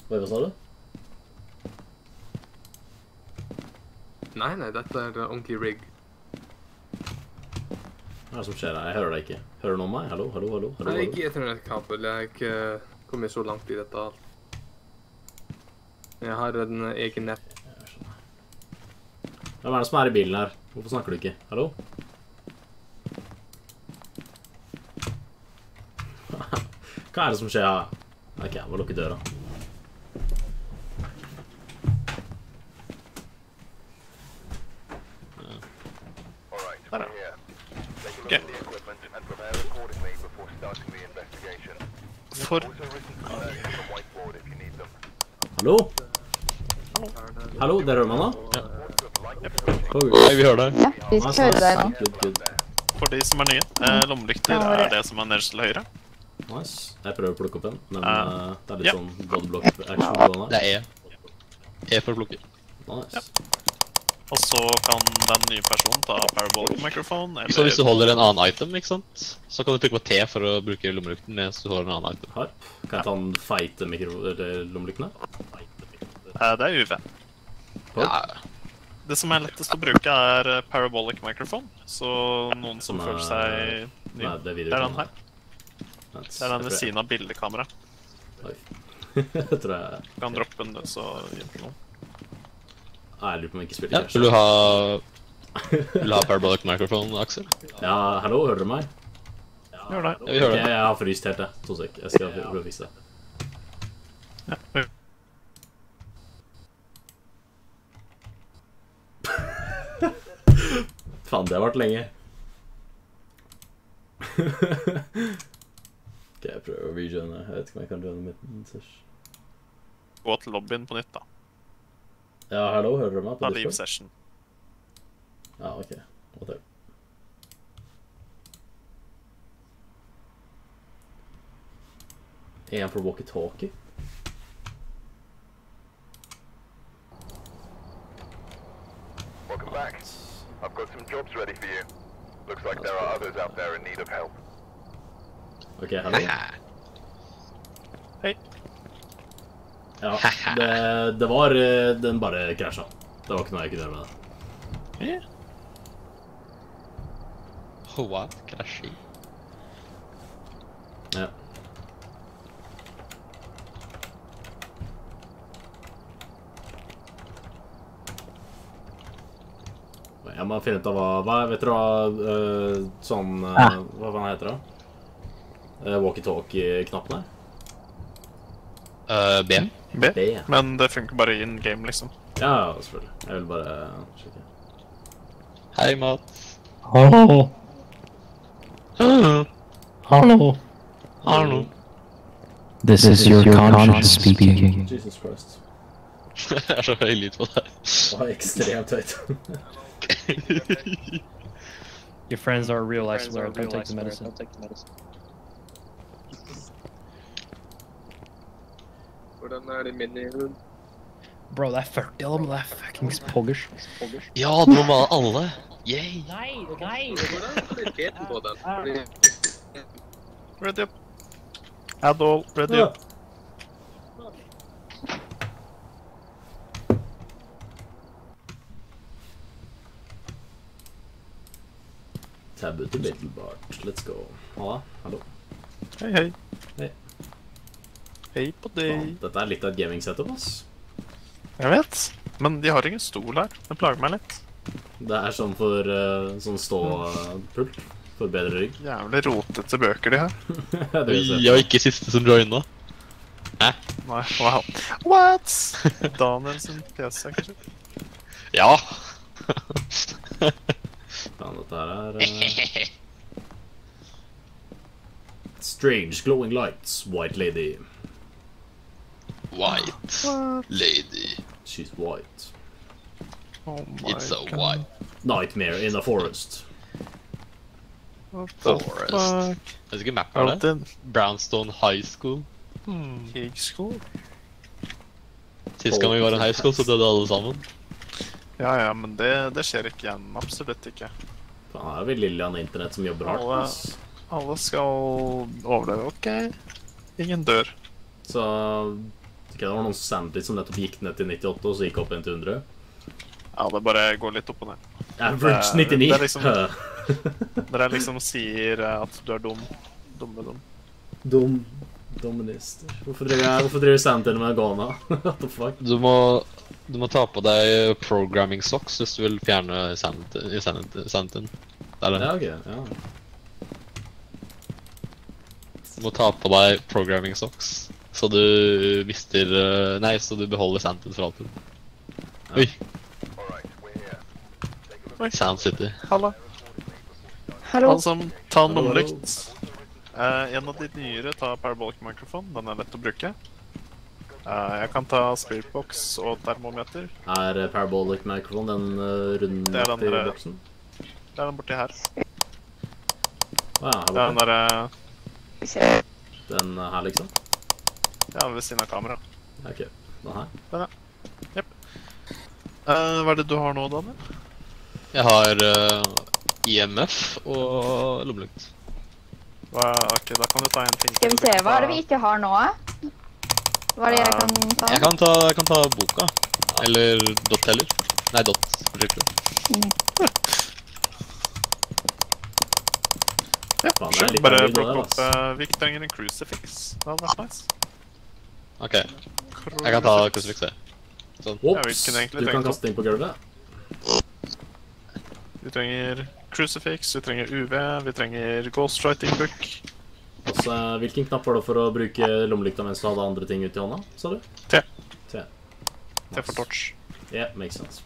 Hva sa du? Nei, dette er ordentlig rig. Hva er det som skjer her? Jeg hører deg ikke. Hører du noe om meg? Hallo, hallo, hallo? Nei, ikke etternet-kabel. Jeg kommer så langt i dette alt. Jeg har en egen nett. Hvem er det som er i bilen her? Hvorfor snakker du ikke? Hallo? Hva er det som skjer her? Ok, jeg må lukke døra. Okay. For... Hallo? Hallo, det hører man da? Ja. Nei, vi hører deg. Ja, vi skal høre deg nå. Good. For de som er nye, lommelykter er det som er nederst til høyre. Nice. Jeg prøver å plukke opp en, men det er litt sånn bodyblock-action. Det er E for å plukke. Nice. Og så kan den nye personen ta parabolic microphone, eller... Så hvis du holder en annen item, ikke sant? Så kan du trykke på T for å bruke lommelykten mens du holder en annen item. Harp. Kan jeg ta den feite lommelyktene? Det er UV. Ja. Det som er lettest å bruke er parabolic microphone, så noen som føler seg ny. Nei, det er den her. Det er den ved siden av bildekamera. Oi. Jeg tror jeg... Du kan droppe den, så hjelper noen. Nei, jeg lurer på om jeg ikke spiller Ja, vil du ha parabolic microphone, Aksel? Ja, hallo, hører du meg? Gjør det. Ja, vi hører Ok, det. jeg har fryst helt det. 2 sek. Jeg skal prøve å fikse det. Ja. Faen, det har vært lenge. Ok, jeg prøver å rejoine. Jeg vet ikke om jeg kan joine midten. Gå til lobbyen på nytt da. Ja, hallo, hører du meg på Ta leave Discord? session. Ja, ok. Whatever. En for walkie-talkie. Welcome back. I've got some jobs ready for you. Looks like there are others out there in need of help. Ok, hallo. Hei. Ja, det var... Den bare krasja. Det var ikke noe jeg kunne gjøre med det. What? Krasjing? Ja. Jeg må finne ut av vet du hva, sånn, hva heter det? Walkie-talkie-knappene? B? B? Men det funker bare in game, liksom. Ja, selvfølgelig. Jeg vil bare sjekke. Hei, Mats. Hallo. Hallo. Hallo. This is your conscience speaking. Jesus Christ. Jeg er så høy lyd på deg. Det var ekstremt høyt. Your friends are real, I swear. Don't take the medicine. Hvordan er det mini-hund? Bro, det er 40 av dem, det er fuckings poggers. Ja, det må være alle. Yay. Nei. Hvordan er kvaliteten på den? Ready up. Add all, ready up. Taboo to Battlebart. Let's go. Halla, hallo. Hei, hei. Hei. Hei på deg. Dette er litt av et gaming-setup, ass. Jeg vet, men de har ingen stol her. Det plager meg litt. Det er sånn for sånn stå-pult. For bedre rygg. Jævlig rotete bøker de her. Jeg var ikke siste som joina. Hæ? Nei, wow. What? Daniel sin PC, kanskje? Ja. Faen, dette her er... Strange glowing lights, white lady. White lady. She's white. Oh my It's a God. white Nightmare in the forest. What the forest. fuck? Jeg vet ikke map er det. Alltid Brownstone High School. High school? Sist gang vi var i high school, så døde alle sammen. Ja, men det skjer ikke igjen. Absolutt ikke. Faen, her er vi Lilian Internet som jobber hardt, Alle- ass. Alle skal overleve, ok? Ingen dør. Så Ok, det var noen sanity som nettopp gikk ned til 98, og så gikk opp igjen til 100. Ja, det bare går litt opp og ned. Average 99. Det er liksom, når jeg liksom sier at du er dum. Dominister. Hvorfor driver sanityen med Ghana? What the fuck? Du må ta på deg programming socks hvis du vil fjerne sanityen. Det er det. Ja, ok, ja. Du må ta på deg programming socks, så du mister... Nei, så du beholder sanityen for alltid. Oi. Sound City. Hallo. Hallo. Han som tar lommelykt. En av de nyere tar parabolic microphone. Den er lett å bruke. Jeg kan ta spiritbox og termometer. Er parabolic microphone den rundt Det er den i der- boksen? Det er den borti her. Ja, her Det er den borte. der, Den her liksom? ja, ved siden av kamera. Ja, ok, den her. Hva er det du har nå, Daniel? Jeg har IMF og lommelykt. Ok, da kan du ta en ting. Skal vi se, hva er det vi ikke har nå? Hva er det jeg kan ta? Jeg kan ta boka. Eller dot-teller. Nei, dot-prosjekter. Ja, Faen, det er litt bare dårlig plukke der, opp ass. vi trenger en crucifix. Det hadde vært nice. Ok, jeg kan ta crucifix det. Sånn. Ja, Ops, hvilken egentlig du kan trenger kaste ting på gulvet. Vi trenger crucifix, vi trenger UV, vi trenger ghostwriting book. Altså, hvilken knapp var det for å bruke lommelykta mens du hadde andre ting ut i hånda, sa du? T. T. T for torch. Yeah, makes sense.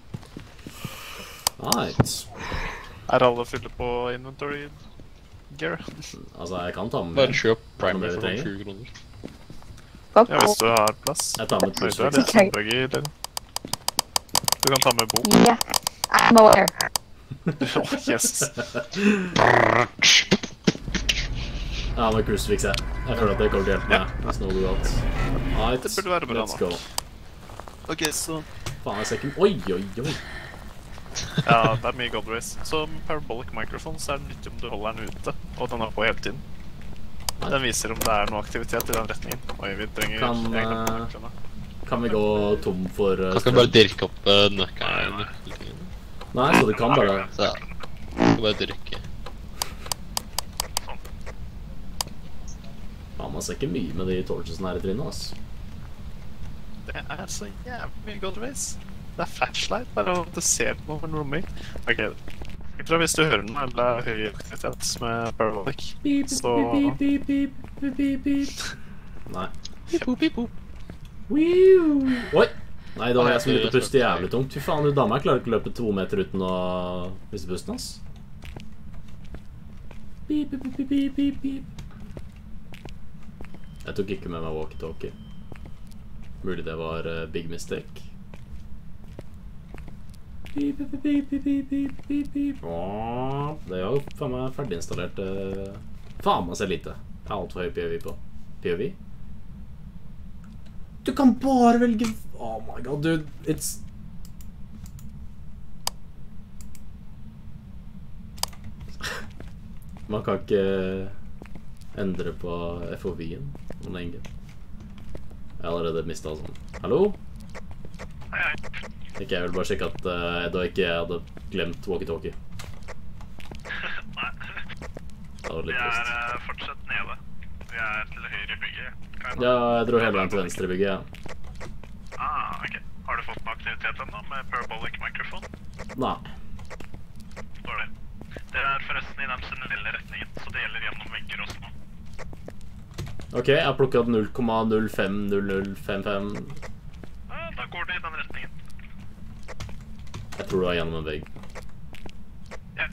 Right. Er alle fyller på inventory gear? Altså, jeg kan ta med Bare kjøp Hva primer er det for vi sånn 20 kroner. Ja, hvis du har plass. Jeg tar med Oi, du er crucifix. litt sandbuggy, eller? Du kan ta med bok. Ja, I'm aware. Åh, yes. Ja, med crucifix, jeg. Jeg føler at det kommer til å hjelpe meg. Hvis noe går galt. Right. Det burde være bra Let's nå. go. Ok, så... Faen, jeg ser ikke... Oi, oi, oi. Ja, det er mye God Race. Så med parabolic microphone så er det nyttig om du holder den ute, og den er på hele tiden. Den viser om det er noe aktivitet i den retningen. Oi, vi trenger egne nøklene. Kan vi gå tom for Kan ikke bare dirke opp nøkkelen. Nei, så du kan bare... Så ja, skal bare dirke. Faen, man ser ikke mye med de torchesene her i trynet, ass. Det er så jævlig mye God Race. Det er flashlight, bare at du ser på noen rommer. Ok, jeg tror hvis du hører noe eller høy aktivitet med parabolic, så... Beep, beep, beep, beep, beep. Nei. Pip-pop. Oi! Nei, da var jeg som begynte å puste jævlig tungt. Fy faen, du dama klarer ikke å løpe 2 meter uten å miste pusten, ass. Beep, beep, beep, beep, beep, beep. Jeg tok ikke med meg walkie-talkie. Mulig det var big mistake. Beep, beep, beep, beep, beep, beep, beep, beep. Åh, det er jo faen meg ferdiginstallert. Faen, man ser lite. Jeg har alt for høy POV på. POV? Du kan bare velge... Oh my god, dude. It's... Man kan ikke endre på FOV-en noen lenger. Jeg har allerede mistet sånn. Hallo? Ikke, jeg vil bare sjekke at da ikke jeg hadde glemt walkie-talkie. Nei. Det var Vi litt trist. er fortsatt nede. Vi er til høyre i bygget. Ja, jeg dro hele veien til venstre i bygget, ja. Ok. Har du fått noe aktivitet ennå med parabolic microphone? Nei. Står det. Det er forresten i den generelle retningen, så det gjelder gjennom vegger også nå. Ok, jeg har plukket 0,050055. Da går det i den retningen. Jeg tror det var gjennom en vegg. Ja.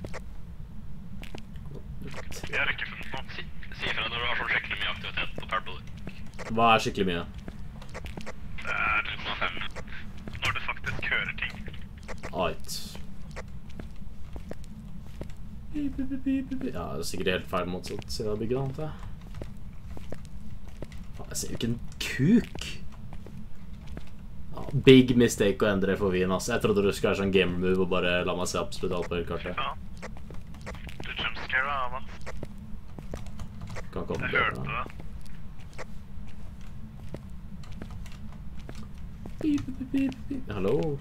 Vi har ikke funnet noe. Si ifra når du har sånn skikkelig mye aktivitet på parabolic. Hva er skikkelig mye? Det er 0,5. Når du faktisk hører ting. Ait. Ja, det er sikkert helt feil motsatt siden av bygget, antar jeg. Faen, jeg ser jo ikke en kuk. Ja, big mistake å endre FOV-en, ass. Jeg trodde du skulle være sånn gamer move og bare la meg se absolutt alt på hele kartet. Ja. Du jumpscare av meg. Kan komme Jeg til hørte det. det. Hallo?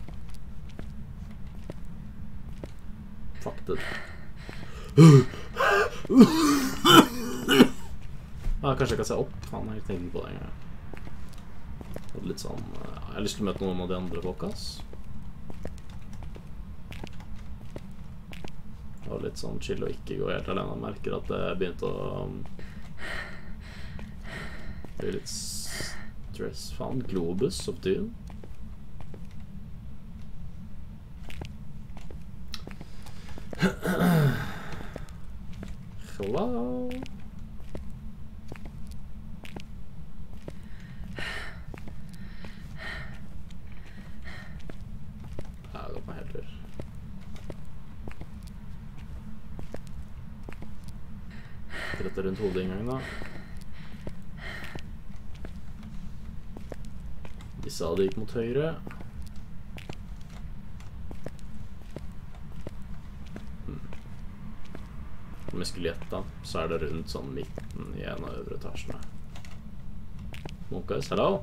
Fuck det. Kanskje jeg kan se opp? Faen, jeg tenkte på det en gang. Litt sånn... Jeg har lyst til å møte noen av de andre folka, ass. Det var litt sånn chill og ikke gå helt alene. Jeg merker at det begynte å... bli litt stress. Faen, Globus opp til den. Hello? Ja, det går på helt tur. Rett rundt hodet en gang da. Disse hadde gikk mot høyre. Med skeletter, så er det rundt sånn midten i en av øvre etasjene. Monkas, hello?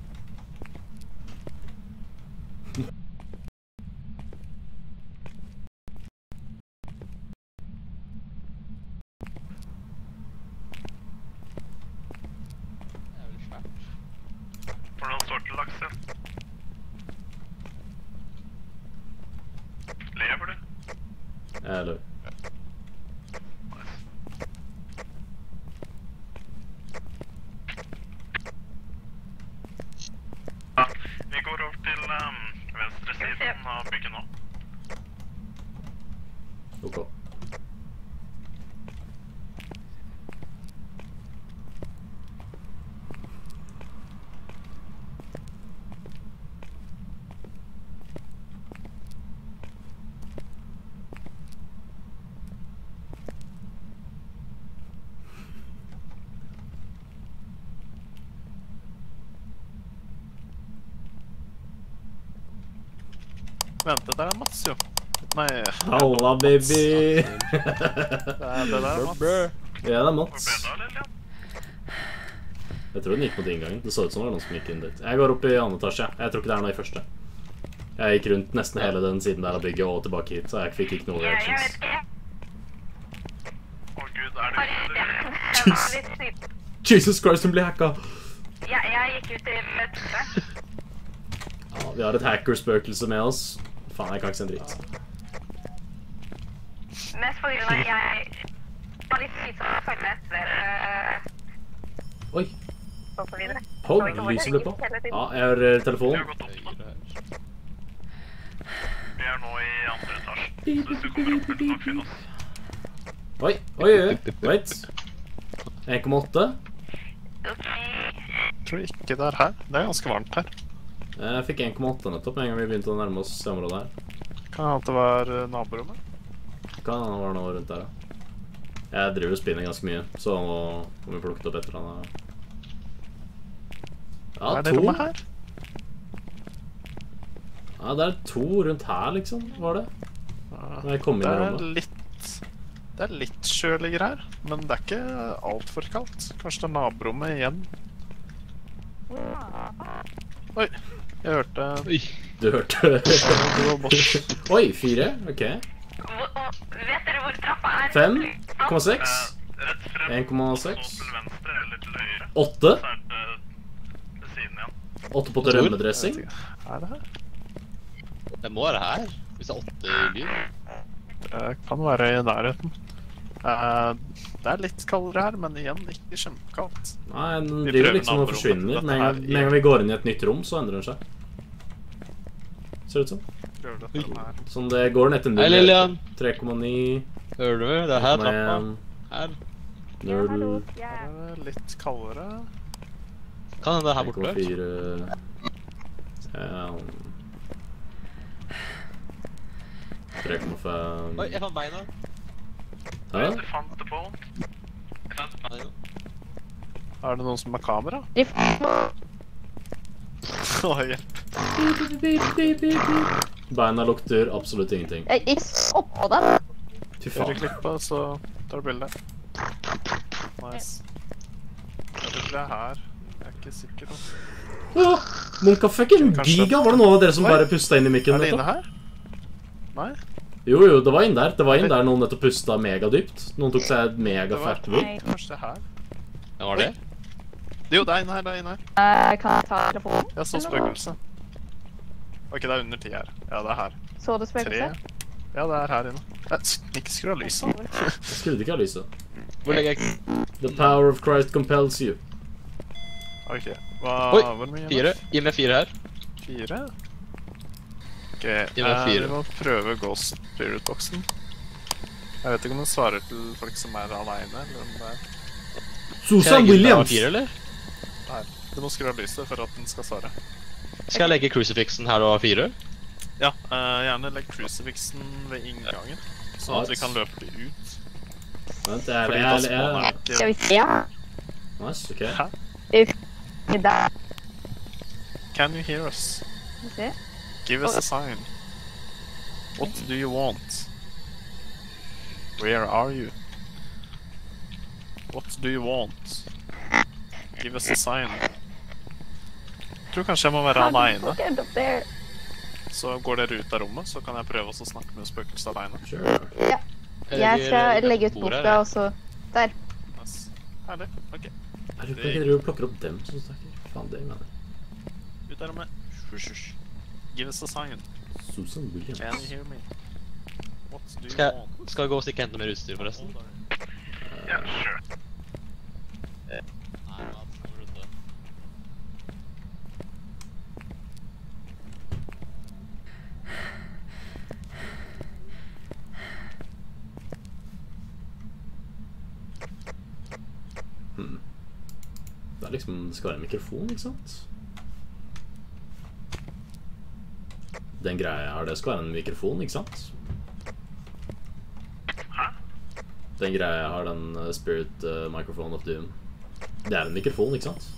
Hvordan står det til laksen? Lever du? Jeg lever. Vi går over til venstre siden av bygget nå. Ok. Vent, det der er Mats, jo. Nei. Halla, baby! Det der er Mats. Ja, det er Mats. Hvor ble det av, Lilian? Jeg tror den gikk mot inngangen. Det så ut som det var noen som gikk inn dit. Jeg går opp i andre etasje. Jeg tror ikke det er noe i første. Jeg gikk rundt nesten hele den siden der av bygget og tilbake hit, så jeg fikk ikke noe reactions. Å Gud, er det Jesus Christ, hun ble hacka! Jeg gikk ut i møtet. Ja, vi har et hacker-spøkelse med oss. Faen, jeg kan ikke se en dritt. Mest på grunn av jeg var litt syk som følge etter Oi! og så videre. Hold, lyset ble på. Ja, jeg har Vi telefonen. har gått opp nå. Vi er nå i andre etasje. Så hvis du kommer opp, vil du nok finne oss. Oi, oi, oi, wait. 1,8. Jeg tror ikke det er her. Det er ganske varmt her. Jeg fikk 1,8 nettopp med en gang vi begynte å nærme oss det området her. Kan hende at det var naborommet. Kan det være noe rundt der, ja. Jeg driver og spinner ganske mye, så må vi plukke opp etter han. Ja, Hva er det 2. rommet her? Ja, det er 2 rundt her, liksom, var det. Når jeg kom inn i rommet. Det er litt kjøligere her, men det er ikke alt for kaldt. Kanskje det er naborommet igjen. Oi, jeg hørte... Oi. Du hørte... Oi, 4, ok. Vet dere hvor trappa er? 5,6. Rett frem, 1,6. så til venstre eller til høyre. 8. Så er det til siden igjen. 8 på rømmedressing. Er det her? Det må være her, hvis det er 8 i byen. Det kan være i nærheten. Det er litt kaldere her, men igjen ikke kjempekaldt. Nei, den driver liksom og forsvinner. Med en gang vi går inn i et nytt rom, så endrer den seg. Ser det ut som. Sånn, det går den etter 0. Hei, Lilian. 3,9. Hører du? Det er her trappa. Her. 0. Det er litt kaldere. Kan hende det er her borte. 3,4. 3,5. Oi, jeg fant beina. Hæ? Du fant det på. Er det noen som har kamera? Åh, hjelp. Beina lukter absolutt ingenting. Jeg gikk oppå den. Fy Gjør faen. klippet, så tar du bildet. Nice. Det er her. Jeg er ikke sikker på. Monka fucking giga, var det noen av dere som bare pustet inn i mikken? Er det inne her? Nei? Jo, det var inn der. Det var inn der noen nettopp pustet megadypt. Noen tok seg et megafært vurd. Kanskje her? Ja, var det? Jo, det er inne her, det er inne her. Kan jeg ta telefonen? Jeg så spøkelse. Ok, det er under 10 her. Ja, det er her. Så du spøkelse? 3. Ja, det er her inne. Ikke skru av lyset. Jeg skrudde ikke av lyset. Hvor legger jeg? The power of Christ compels you. Ok, Oi, hvor mye 4. Gi meg 4 her. 4? Ok, Gi meg 4. vi må prøve Ghost Spirit-boksen. Jeg vet ikke om den svarer til folk som er alene, eller om det er... Susan Williams! 4, eller? Nei, du må skru av lyset for at den skal svare. Skal jeg legge crucifixen her og ha 4? Ja, gjerne legg crucifixen ved inngangen, så at vi kan løpe det ut. Vent, Skal vi se? Nice, ok. Hæ? Der. Can you hear us? Se. Give us a sign. What do you want? Where are you? What do you want? Give us a sign. Jeg tror kanskje jeg må være alene. Så går dere ut av rommet, så kan jeg prøve å snakke med spøkelset alene. Sure. Ja. Jeg skal legge ut boka, og så... Der. Nice. Herlig, ok. Jeg lurer på ikke dere plukker opp dem som snakker. Faen, det mener jeg. Ut av rommet. Husj. Give us a sign. Susan Williams. Can you hear me? What do you Skal want? jeg gå og stikke hente mer utstyr, forresten? Ja, sure. Det er liksom, det skal være en mikrofon, ikke sant? Den greia her, det skal være en mikrofon, ikke sant? Den greia jeg har, den Spirit Microphone of Doom. Det er en mikrofon, ikke sant?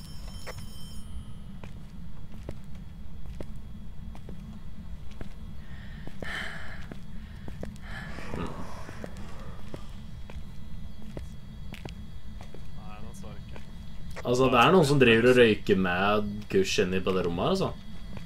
Altså, det er noen som driver og røyker med kurs inni på det rommet her, altså.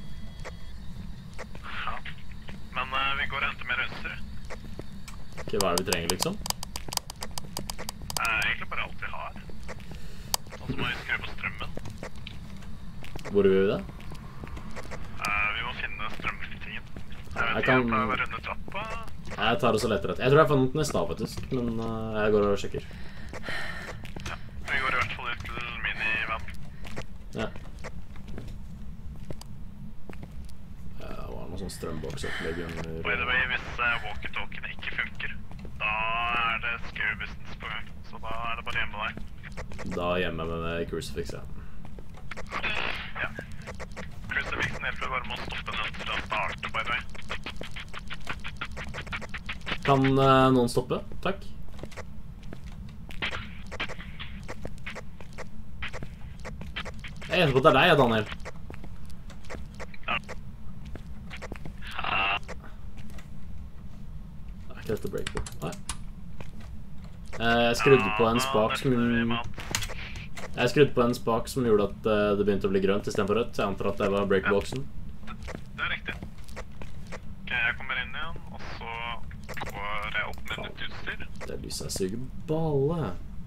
Ja. Men vi går og henter mer utstyr. Ok, hva er det vi trenger, liksom? Egentlig bare alt vi har. Og så må vi skru på strømmen. Hvor gjør vi det? Vi må finne strømflyttingen. Jeg Jeg kan- vet ikke, være under trappa. Jeg tar også lett rett. Jeg tror jeg fant den i stad, faktisk, men jeg går og sjekker. Vi går i hvert fall ut til minivan. Ja. Det var noe sånn strømboksopplegg under... By the way, hvis walkie-talkiene ikke funker, da er det scary business på gang. Så da er det bare hjemme deg. Da gjemmer jeg meg med crucifix, ja. Ja. Crucifixen hjelper bare med å stoppe den til å starte, by the way. Kan noen stoppe? Takk. Jeg gjetter på at det er deg, Daniel. Det er ikke dette breakboard. Nei. Jeg skrudde på en spak som... Jeg skrudde på en spak som gjorde at det begynte å bli grønt i stedet for rødt. Jeg antar at det var breakboxen. Det er riktig. Ok, jeg kommer inn igjen, og så går jeg opp med nytt utstyr. Det lyset suger balle.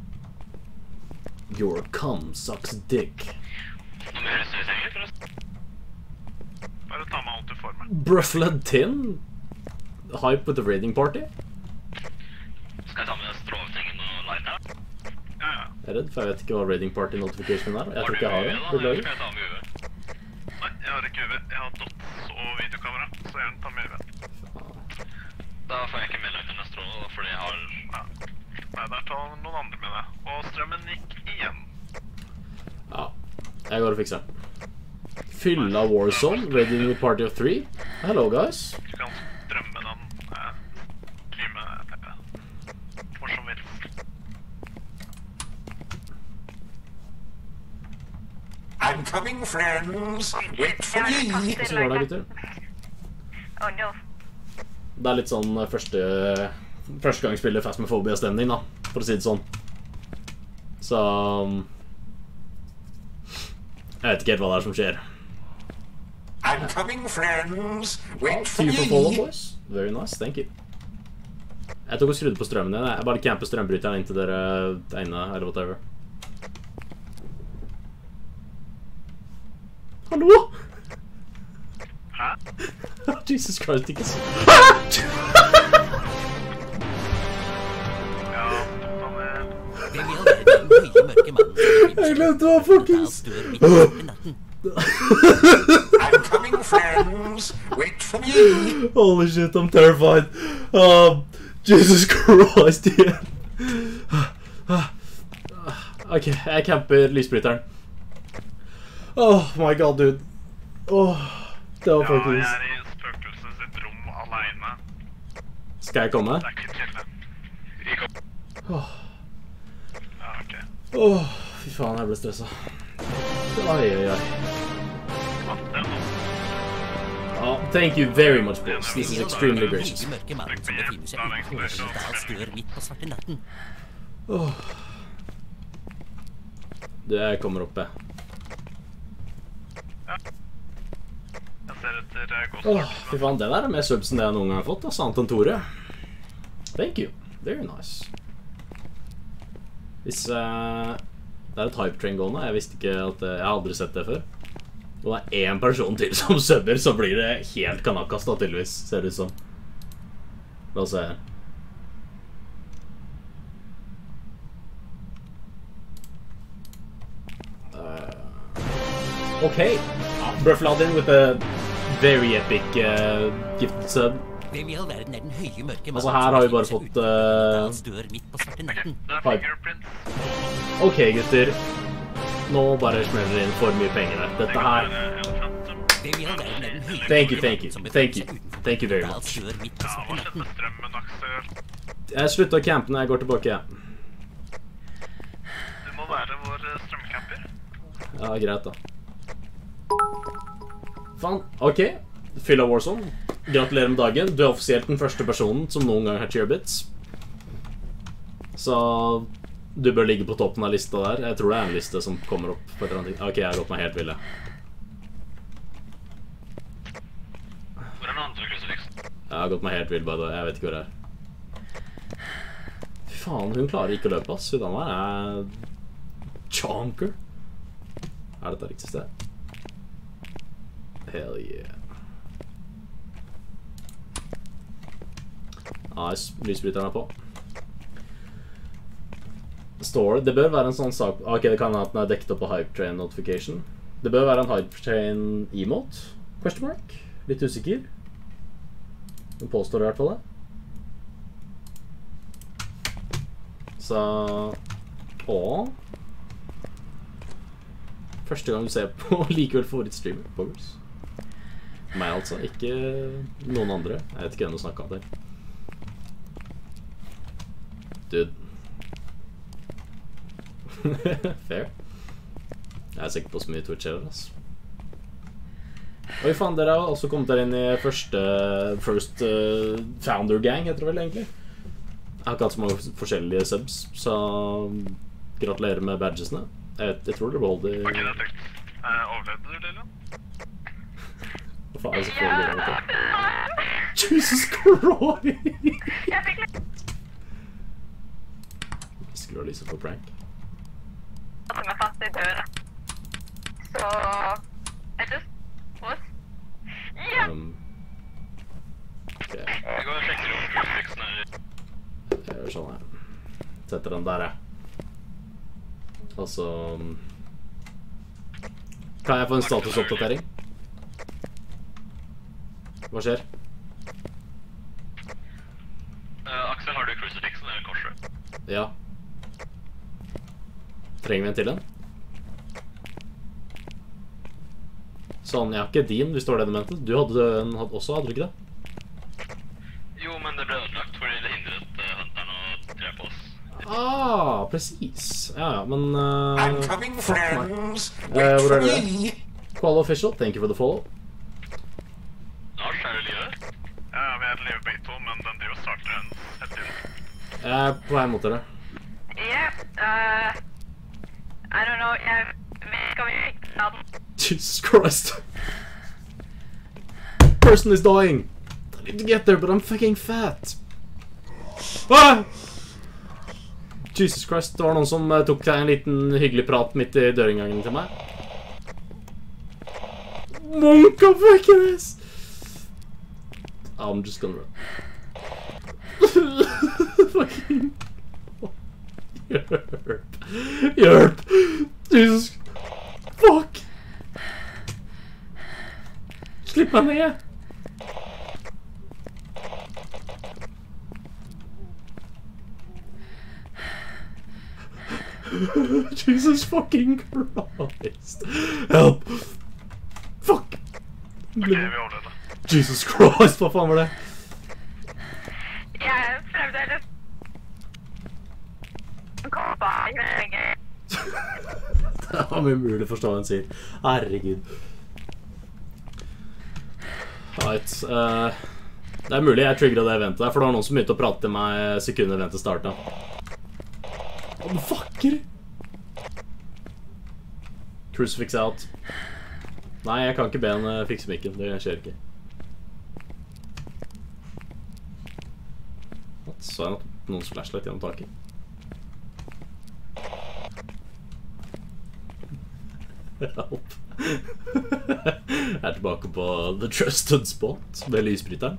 Your cum sucks dick. Noe mer utstyr vi trenger, forresten? Bare ta med alt du får med. Bruffled tin? Hype with the raiding party? Skal jeg ta med stråletingen og lighter? Ja. Jeg er redd, for jeg vet ikke hva raiding party notification er. Jeg tror ikke jeg har det. Beklager. Skal jeg ta med UV? Nei, jeg har ikke UV. Jeg har dots og videokamera, så jeg vil ta med UV. Da får jeg ikke med lighterne strålet, fordi jeg har... Ja. Nei, der tar noen andre med det. Og strømmen gikk igjen. Ja, jeg går og fikser den. Fylla Warzone, raiding party of 3. Hello, guys. Du kan strømme den. Lyme... For så vidt. I'm coming, friends. Wait for me. Så var det, gutter. Oh no. Det er litt sånn første gang spiller Phasmophobia-stemning, da, for å si det sånn. Så Jeg vet ikke helt hva det er som skjer. I'm coming, friends. Wait for Thank you for follow, me. boys. Very nice, thank you. Jeg tok og skrudde på strømmen igjen. Jeg bare camper strømbryteren inntil dere tegner, eller whatever. Hallo? Hæ? Jesus Christ, ikke så... Ja, Daniel. Jeg glemte hva, folkens! I'm coming, friends. Wait for me. Holy shit, I'm terrified. Jesus Christ, igjen. Ok, jeg camper lysbryteren. Oh my god, dude. Det var Ja, faktisk... jeg er i spøkelset sitt rom alene. Skal jeg komme? Det er ikke chille. Vi kommer. Ja, ok. Fy faen, jeg ble stresset. Oi, oi, oi. Thank you very much, boys. This is extremely gracious. Det kommer opp, jeg. Jeg ser etter Ghost. Fy faen, det der er mer subs enn det jeg noen gang har fått, sant enn Tore. Thank you. Very nice. Hvis det er et hype train gående, jeg visste ikke at jeg har aldri sett det før. Og det er en person til som subber, så blir det helt kanakas da, tydeligvis, ser det ut som. La oss se her. Ok. Bruffladin with a very epic gifted sub. Altså her har vi bare fått hype. Ok, gutter. Nå bare smeller det inn for mye penger der. Dette her... Thank you, thank you. Thank you. Thank you very much. Ja, hva skjedde med strømmen, Axel? Jeg slutter å campe når jeg går tilbake. Du må være vår strømcamper. Ja, greit da. Faen, ok. Fylla Warzone. Gratulerer med dagen. Du er offisielt den første personen som noen gang har cheerbits. Så... Du bør ligge på toppen av lista der. Jeg tror det er en liste som kommer opp på et eller annet tid. Ok, jeg har gått meg helt ville. Hvor er den andre krusifiksen? Jeg har gått meg helt vill, bare. Jeg vet ikke hvor det er. Fy faen, hun klarer ikke å løpe, ass. Hun der er... Chonker. Er dette riktig sted? Hell yeah. Nice, lysbryteren er på. Det bør være en sånn sak. Ok, det kan være at den er dekket opp på Hype Train notification. Det bør være en Hype Train emote? Question mark? Litt usikker. Den påstår i hvert fall det. Så... Første gang du ser på likevel favorittstreamer, Boggers. Meg altså, ikke noen andre. Jeg vet ikke hvem du snakket om det. Dude. Fair. Jeg er sikker på så mye Twitch her, ass. Oi faen, dere har også kommet der inn i first founder gang, heter det vel egentlig. Jeg har ikke hatt så mange forskjellige subs, så gratulerer med badgesene. Jeg tror dere beholder... Ok, det er trygt. Overlevde du, Lilian? Hva faen er det så foregår det? Jesus Christ! Skru av lyset på prank. Som er fast i døra. Så... I just was... Yeah! Ok. Jeg går og sjekker om krusifiksen her. Jeg gjør sånn her. Setter den der, jeg. Og så... Kan jeg få en statusoppdatering? Hva skjer? Axel, har du krusifiksen eller korset? Ja. Trenger vi en til den? Sånn, jeg har ikke din, hvis det var det du mente. Du hadde den også, hadde du ikke det? Jo, men det ble ødelagt fordi det hindret hunteren å drepe oss. Precis. Ja, men... I'm coming, friends. Hvor Wait for er det? me. Qual official, thank you for the follow. Lars, er det livet? Ja, vi er livet begge to, men den driver og starter en helt inn. Jeg er på vei mot dere. Yeah, I don't know, skal vi fikse den? Jesus Christ. Person is dying. I need to get there, but I'm fucking fat. Ah! Jesus Christ, det var noen som tok en liten hyggelig prat midt I dørinngangen til meg. Monka fucking ass! I'm just gonna run. Fucking... Hjelp! Jesus... Fuck! Slipp meg ned! Jesus fucking Christ! Help! Fuck! Ok, vi overlevde. Jesus Christ, hva faen var det? Jeg prøvde å komme bak med lenge. Det var mye mulig å forstå hva han sier. Herregud. Right. Det mulig jeg triggeret det eventet der, for det var noen som begynte å prate til meg sekunder eventet startet. Hva fucker? Crucifix out. Nei, jeg kan ikke be han fikse mikken. Det skjer ikke. Så jeg noens flashlight gjennom taket. Hjelp. Jeg tilbake på The Trusted Spot med lysbryteren.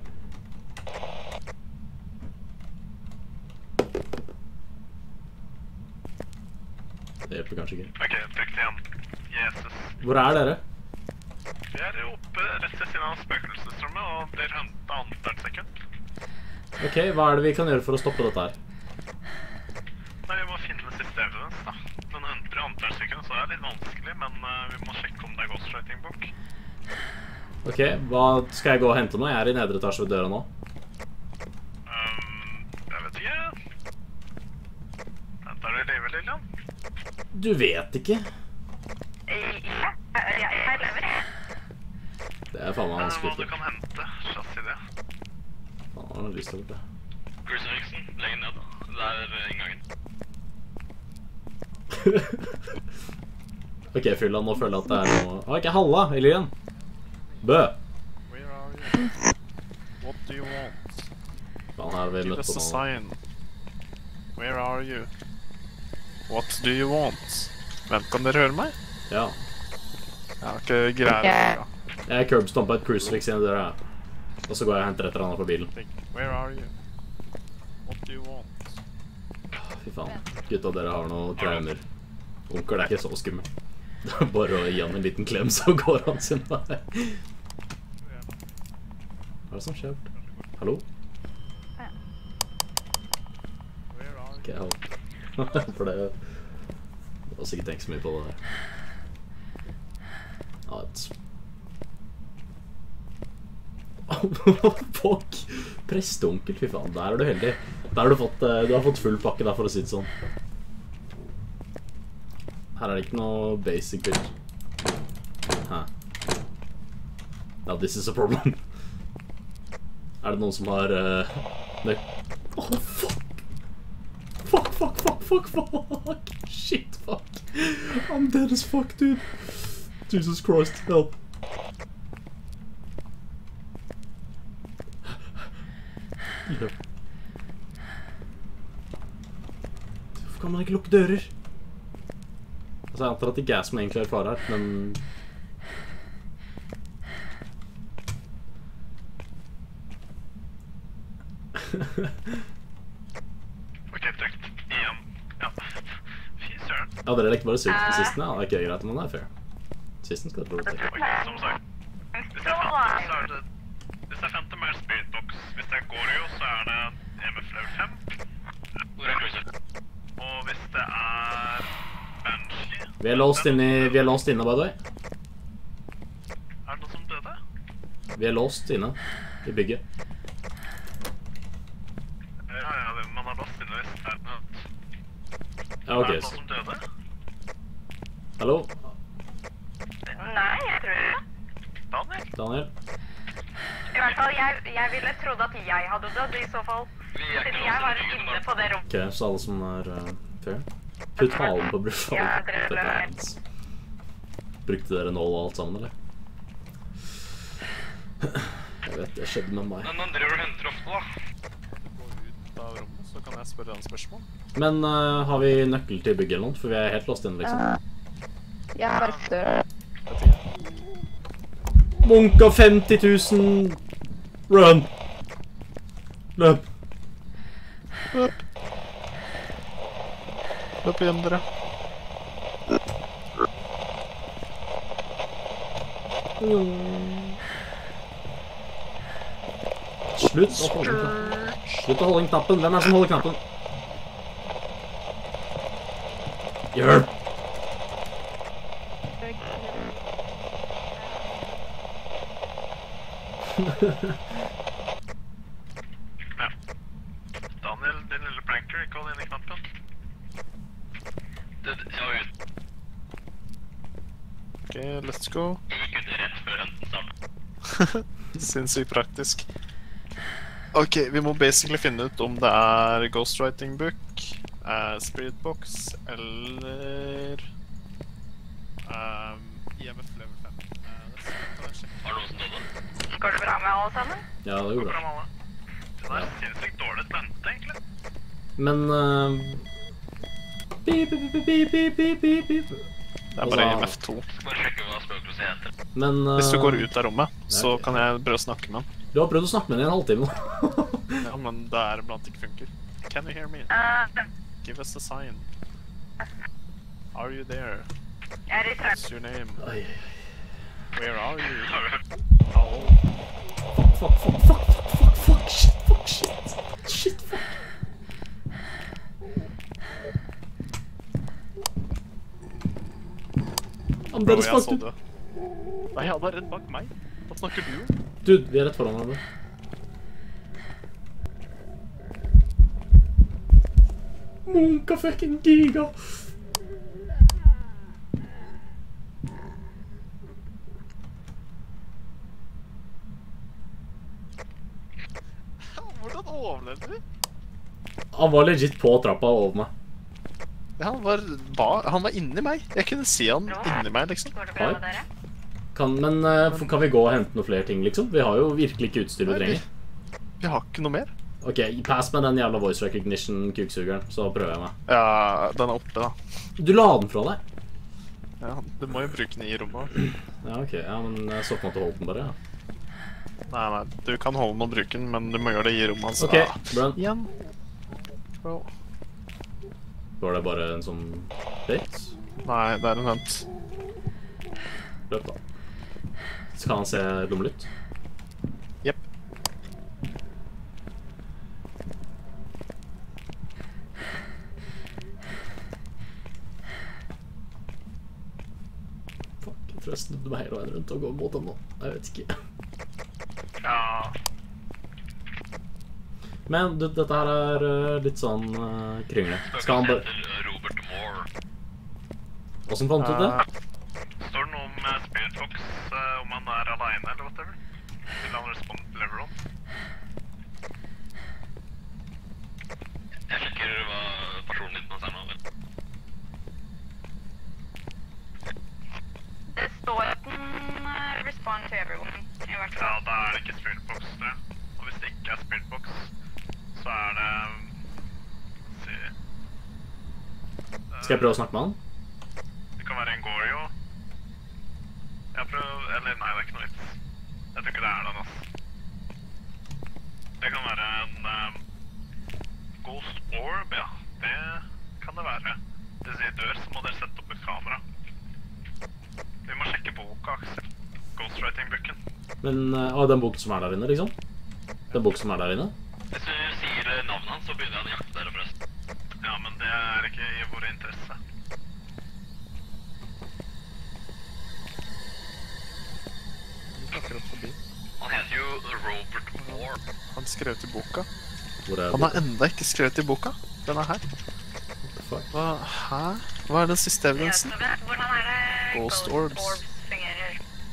Det hjelper kanskje ikke. Ok, trykk det igjen. Jesus. Hvor dere? Vi oppe rett ved siden av spøkelsesrommet, og blir hentet annethvert sekund. Ok, hva det vi kan gjøre for å stoppe dette her? Nei, vi må finne siste evidens, da. Den henter annethvert sekund, så litt vanskelig, men vi må sjekke om det ghostwriting-bok. Ok, hva skal jeg gå og hente nå? Jeg I nedre etasje ved døra nå. Jeg vet ikke. Vent, du livet, Lilian? Du vet ikke. Jeg lever. Det faen meg vanskelig. Hva du kan hente, slags idé. Faen, jeg har lyst til det. Crucifixen, legg ned. Der inngangen. Ok, fylla, nå føler jeg at det noe... Ok, halla, Elian. Bø. Where are you? What do you want? Faen, her har vi Give møtt us på a noe. sign. Where are you? What do you want? Vent, kan dere høre meg? Ja. Jeg har ikke greier. Jeg curbstompa et crucifix inn I døra. Og så går jeg og henter et eller annet på bilen. Where are you? What do you want? Fy faen. Gutta, dere har noen traumer. Onkel ikke så skummel. Det bare å gi han en liten klem, så går han sin vei. Hva det som skjer? Hallo? Ok, jeg håper. For det... Jeg har sikkert tenkt så mye på det her. Fuck! Presteonkel, fy faen. Der du heldig. Der har du fått full pakke der, for å si det sånn. Her det ikke noe basic bitch. Hæ? Now this is a problem. Det noen som har... Oh, fuck! Fuck! Shit, fuck! I'm dead as fuck, dude. Jesus Christ, help. Hvorfor kan man ikke lukke dører? Altså, jeg antar at det ikke som egentlig far her, men... Ok, trykt. Igjen. Ja. Fy søren. Ja, dere lekte bare sykt på sisten, ja. Det ikke greit, men det fair. Sisten skal dere få til. Ok, som sagt. Hvis jeg fant, så det... Hvis jeg fant mer Spirit Box, hvis jeg går jo, så det MF level 5. Hvor Cruiser? Og hvis det Banshee... Vi låst inne, by the way. Det noen som døde? Vi låst inne I bygget. Ja, man har låst inne hvis det noe. Ja, ok. Det noen som døde? Hallo? Nei, jeg tror det. Daniel? I hvert fall, jeg ville trodd at jeg hadde dødd I så fall. Fordi jeg var inne på det rommet. Ok, så alle som fair. Putt halen på brutalen. Ja, det Dette hans. Brukte dere nål og alt sammen, eller? Jeg vet, det skjedde med meg. Men han driver og henter ofte, da. Gå ut av rommet, så kan jeg spørre han spørsmål. Men har vi nøkkel til bygget eller noe? For vi er helt låst inne, liksom. Jeg har bare døra. Munka 50 000! Run! Løp! Løp igjen, dere. Slutt å holde knappen. Slutt å holde knappen. Hvem er det som holder knappen? Hjelp! Ja. Daniel, din lille pranker, ikke hold inn i knappen. Jeg var ute. Ok, let's go. Gikk ut rett før henten startet. Sinnssykt praktisk. Ok, vi må basically finne ut om det er ghostwriting book, spirit box, eller IMF level 5. Har du noen som døde? Går det bra med alle sammen? Ja, det gjorde det. Det er sinnssykt dårlig spente, egentlig. Men Beep, beep, beep, beep, beep, beep, beep, beep. Det er bare IMF 2. Bare sjekke hva spøkelset heter. Men Hvis du går ut av rommet, så kan jeg prøve å snakke med han. Du har prøvd å snakke med den i en halvtime nå. Ja, men det er blant ikke funker. Can you hear me? Give us a sign. Are you there? Jeg er i What's your name? Oi. Where are you? Oh. Fuck, shit, fuck. Han Bro, bare jeg så smakte. det. Nei, han var rett bak meg. Hva snakker du om? Dude, vi er rett foran hverandre. Munka fucking giga. Hvordan overlevde vi? Han var legit på trappa over meg. Ja, han var inni meg. Jeg kunne se han inni meg, liksom. Går det bra med dere? Men kan vi gå og hente noen flere ting, liksom? Vi har jo virkelig ikke utstyr vi trenger. Vi har ikke noe mer. Ok, pass med den jævla voice recognition-kuksugeren, så prøver jeg meg. Ja, den er oppe, da. Du la den fra deg? Ja, du må jo bruke den i rommet. Ja, ok. Ja, men jeg så på en måte holdt den bare, ja. Nei, du kan holde den og bruke den, men du må gjøre det i rommet, altså. Ok, Brun. Igjen. Bro. Var det bare en sånn date? Nei, det er en vent. Løp da. Skal han se lommelytt? Jepp. Fuck, jeg tror jeg snudde meg hele veien rundt og går mot den nå. Jeg vet ikke. Ja. Men dette her er litt sånn kringle. Skal han bare... Robert Moore. Hvordan fant du det? Står det noe om Spirit Fox, om han er alene eller whatever? Vil han respond til Leveron? Jeg sjekker hva personen din er nå, vel? Det står at den respond to everyone, i hvert fall. Ja, da er det ikke Spirit Box, tror jeg. Og hvis det ikke er Spirit Box, så er det... Skal jeg prøve å snakke med han? Det kan være en Gorio. Jeg prøver... Eller nei, det er ikke noe vits. Jeg tror ikke det er den, altså. Det kan være en Ghost Orb, ja. Det kan det være. Hvis vi dør, så må dere sette opp et kamera. Vi må sjekke boka, Aksel. Ghostwriting-boken. Men, den boken som er der inne, liksom? Den boken som er der inne? Hvis du sier navnet hans, så begynner han å jakte dere forresten. Ja, men det er ikke i vår interesse. Han heter jo Robert Moore. Han skrev til boka. Hvor er Han har enda ikke skrevet til boka. Den er her. Hæ? Hva er den siste evidensen? Hvordan er det Ghost Orbs. fungerer?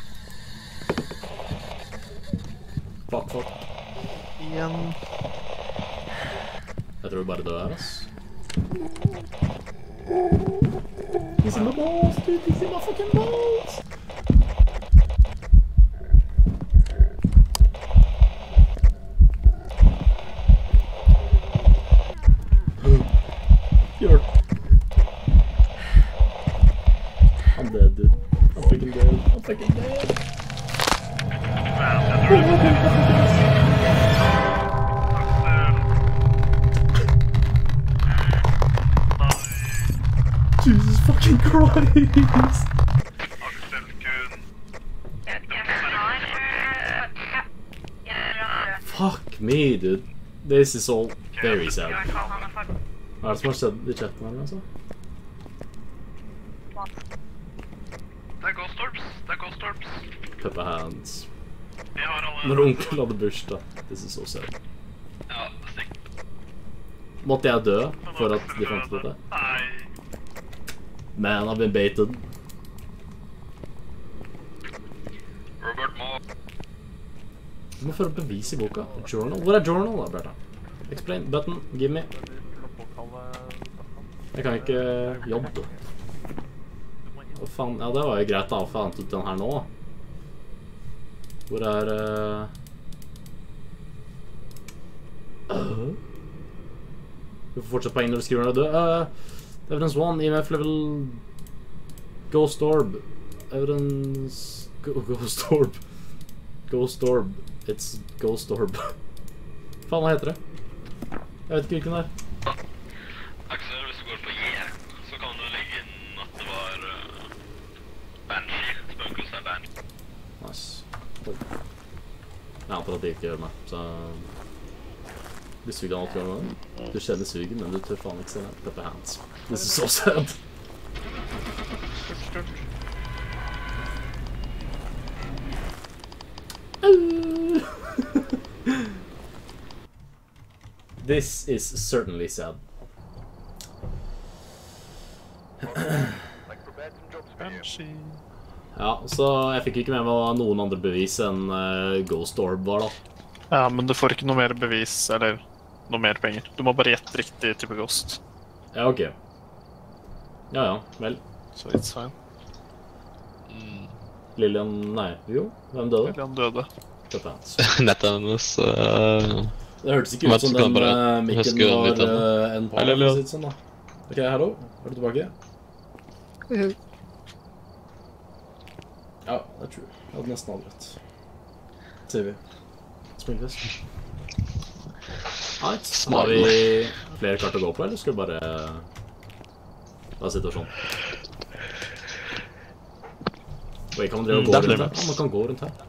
Fuck. Igjen. Jeg tror vi bare dør her, ass. He's in my balls, dude. He's in my fucking balls. I'm dead, dude. I'm freaking dead. I'm freaking dead. Jesus fucking Christ! Fuck me, dude. This is all very sad. Hva er det som har skjedd i chatten her, altså? Det er Ghost Orbs. Det er Ghost Orbs. Pepper hands. Vi har alle... Når onkel hadde bursdag. This is so sad. Ja, stikk. Måtte jeg dø for at de fant ut dette? Nei. Man, I've been baited. Robert må... Du må føre bevis i boka. Journal. Hvor er journal da, Bertha? Explain. Button. Give me. Jeg kan ikke jobbe. Hva faen? Ja, det var jo greit da, å fant ut den her nå. Hvor er... Du får fortsatt poeng når du skriver når du er død. Evidence 1, EMF level... Ghost Orb. Evidence... Ghost Orb. Ghost Orb. It's Ghost Orb. Faen, hva heter det? Jeg vet ikke hvilken det er. Axel, hvis du går på J, så kan du legge inn at det var Banshee. Spøkelse er Banshee. Nice. Jeg antar at det ikke gjør meg, så... Du suger alt gjør med. Du kjenner sugen, men du tør faen ikke se det. Pepper hands. This is so sad. This is certainly sad. Ja, så jeg fikk ikke med meg hva noen andre bevis enn Ghost Orb var da. Ja, men du får ikke noe mer bevis, eller noe mer penger. Du må bare gjette riktig type Ghost. Ja, ok. Ja, vel. Så it's fine. Lillian, nei, jo, hvem døde? Lillian døde. Nettet hennes... Det hørtes ikke ut som den mikken var en par eller sitt sånn da. Ok, hallo, er du tilbake? Ja, det er true. Jeg hadde nesten aldri rett. Ser vi. Springfest. Right. Har vi flere kart å gå på, eller skal vi bare... La oss sitte sånn. Oi, kan man drive og gå rundt her? Ja, man kan gå rundt her.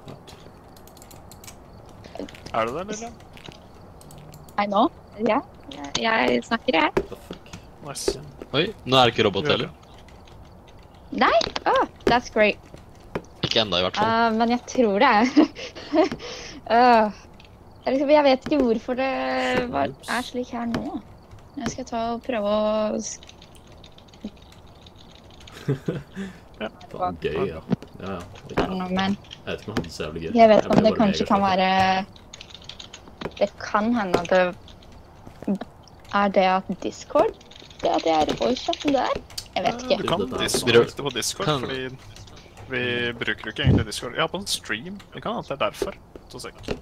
Er du der, Lillian? Nei, nå? Ja, jeg snakker her. Nice. Oi, nå er det ikke robot heller. Nei? Oh, that's great. Ikke enda i hvert fall. Men jeg tror det er. Jeg vet ikke hvorfor det er slik her nå. Jeg skal ta og prøve å... Ja, faen gøy, ja. Ja. Jeg vet ikke om han hadde så jævlig gøy. Jeg vet om det kanskje kan være... Det kan hende at det... Er det at Discord? Det at jeg er voice-chatten der? Jeg vet ikke. Du kan Discord på Discord, fordi... Vi bruker jo ikke egentlig Discord. Ja, på en stream. Det kan hende det er derfor. Så sikkert.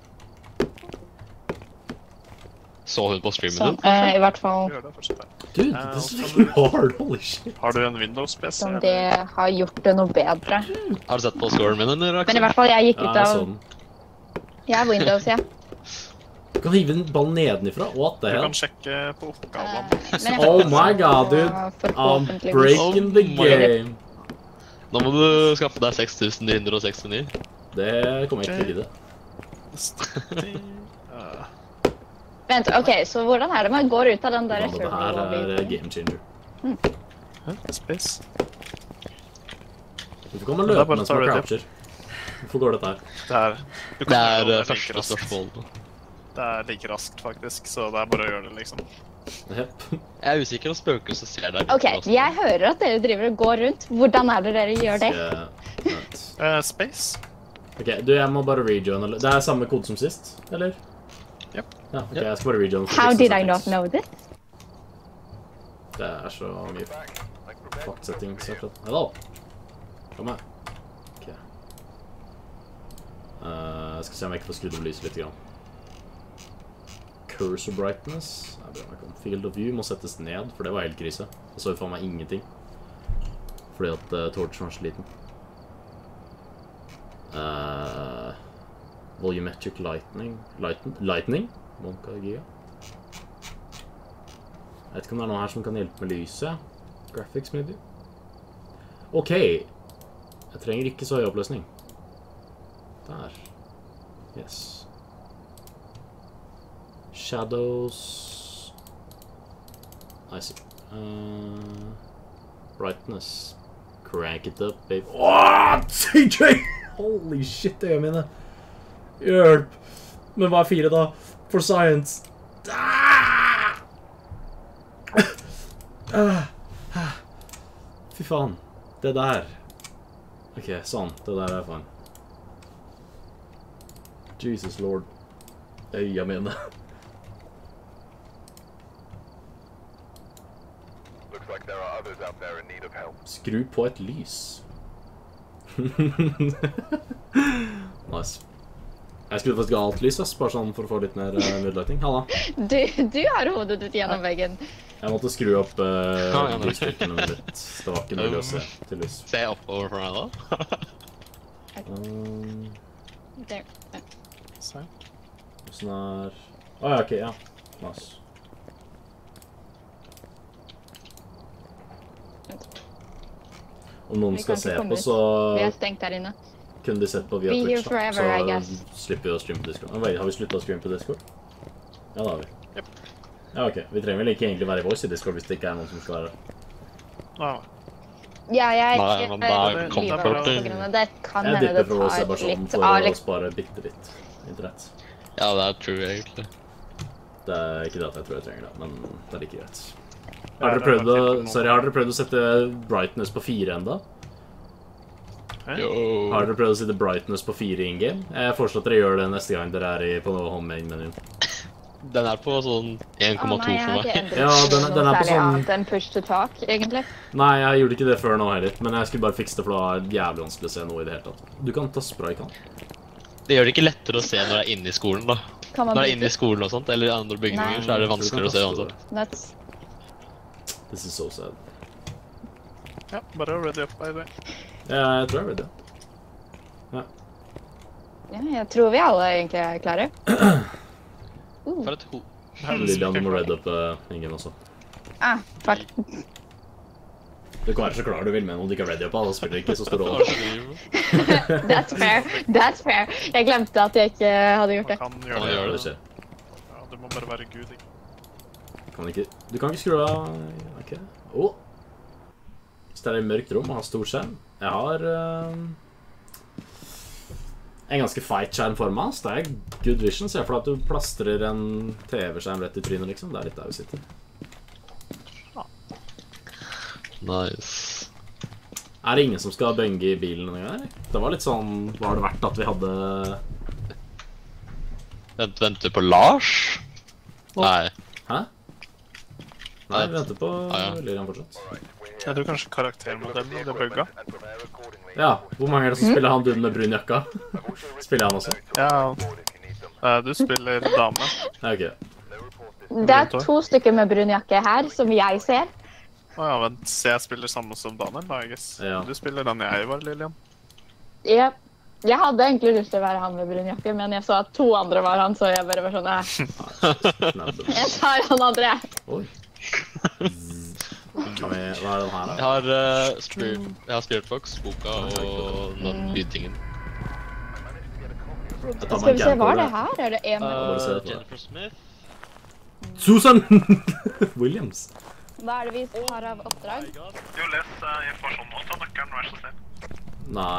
Så hun på streamen din? I hvert fall. Dude, this is really hard, holy shit. Har du en Windows-PC? Som det har gjort det noe bedre. Har du sett på scoren min, eller? Men i hvert fall, jeg gikk ut av... Jeg er Windows, ja. Du kan hive en ball nedenifra, what the hell? Du kan sjekke på oppgaven. Oh my god, dude. I'm breaking the game. Nå må du skaffe deg 6969. Det kommer jeg ikke til å gidde. Vent, ok, så hvordan er det man går ut av den der serveren? Det her er game changer. Space. Hvorfor kan man løpe mens man croucher? Hvorfor går dette her? Det er første spørsmål. Det er like raskt faktisk, så det er bare å gjøre det liksom. Jeg er usikker om spøkelset ser deg. Ok, jeg hører at dere driver og går rundt. Hvordan er det dere gjør det? Space. Ok, du, jeg må bare rejoin. Det er samme kode som sist, eller? Yep. Ja, ok, jeg skal bare rejoin. How did I not know this? Det er så mye. Faktsetting, så Hello! Kom her. Ok. Jeg skal se om jeg ikke får skrudd opp lyset litt grann. Cursor brightness. Field of view må settes ned, for det var helt krise. Jeg så jo for meg ingenting. Fordi at torchen var så liten. Volumetric lightning. Lightning? Monka giga. Jeg vet ikke om det er noe her som kan hjelpe med lyset. Graphics, maybe. Ok. Jeg trenger ikke så høy oppløsning. Der. Yes. Shadows. I see. Brightness. Crank it up, babe. Åh, CJ! Holy shit, det gjør mine. Hjelp. Men hva er 4 da? For science. Fy faen. Det der. Ok, sånn. Det der er faen. Jesus lord. Øya mine. Skru på et lys. Nice. Jeg skulle faktisk ha alt lys, bare sånn for å få litt mer moodlighting. Halla. Du har hodet ditt gjennom veggen. Jeg måtte skru opp lysstyrkene litt. Det var ikke mulig å se til lys. Se oppover for meg da. Der. Se. Sånn her. Åja, ok, ja. Nice. Om noen skal se på, så Vi er stengt der inne. kunne de sett på via Be here Twitch, forever, I da. guess. Så slipper vi å streame på Discord. Men har vi sluttet å streame på Discord? Ja, det har vi. Yep. Ja, ok. Vi trenger vel ikke egentlig være i voice i Discord hvis det ikke er noen som skal være det. Ja, jeg Nei, men da kommer det på grunn av det. Kan Jeg hende det dipper for oss, tar bare sånn litt for av å spare bitte litt internett. Ja, det er true egentlig. Det er ikke det at jeg tror jeg trenger det, men det er like greit. Har dere prøvd å sette brightness på 4 enda? Jo. Har dere prøvd å sette brightness på 4 in-game? Jeg foreslår at dere gjør det neste gang dere er på home-main-menyen. Den er på sånn 1,2 for meg. Ja, den er på sånn... annet enn push to talk, egentlig. Nei, jeg gjorde ikke det før nå heller, men jeg skulle bare fikse det, for det var jævlig vanskelig å se noe i det hele tatt. Du kan ta spraykan. Det gjør det ikke lettere å se når det er inne i skolen da. Kan man Når det er inne i skolen og sånt, eller andre bygninger, så er det vanskeligere å se uansett. Nuts. This is so sad. Ja, bare ready up by the way. Ja, jeg tror jeg er ready. Ja. Ja, jeg tror vi alle egentlig er klare. For et ho... Lilian, du må ready up ingen også. Ah, fuck. Du kan være så klar du vil med noe du ikke er ready up av, da spiller det ikke så stor rolle. That's fair. That's fair. Jeg glemte at jeg ikke hadde gjort det. Man kan gjøre det. Ja, du må bare være gud, ikke? Du kan ikke skru av... Ok. Åh! Hvis det er i mørkt rom og har stor skjerm. Jeg har en ganske fight skjerm for meg, så det er good vision. Se for deg at du plastrer en TV-skjerm rett i trynet, liksom. Det er litt der vi sitter. Nice. Er det ingen som skal bønge i bilen denne gangen? Det var litt sånn... Var det verdt at vi hadde... Venter på Lars? Nei. Hæ? Nei, vi venter på Lilian fortsatt. Jeg tror kanskje karaktermodellen det bugga. Ja, hvor mange er det som spiller han duden med brun jakka? Spiller han også? Ja, du spiller dame. Ja, ok. Det er 2 stykker med brun jakke her, som jeg ser. Ja, vent, så jeg spiller samme som Daniel da, I guess. Ja. Du spiller den jeg var, Lilian. Ja. Jeg hadde egentlig lyst til å være han med brun jakke, men jeg så at 2 andre var han, så jeg bare var sånn, jeg tar han andre. Oi. Hva er den her da? Jeg har Spiritbox, boka og den lydtingen. Skal vi se, hva er det her? Er det en... Jennifer Smith. Susan Williams. Hva er det vi har av oppdrag? Jo, les informasjon nå, ta nøkkelen, vær så snill. Nei.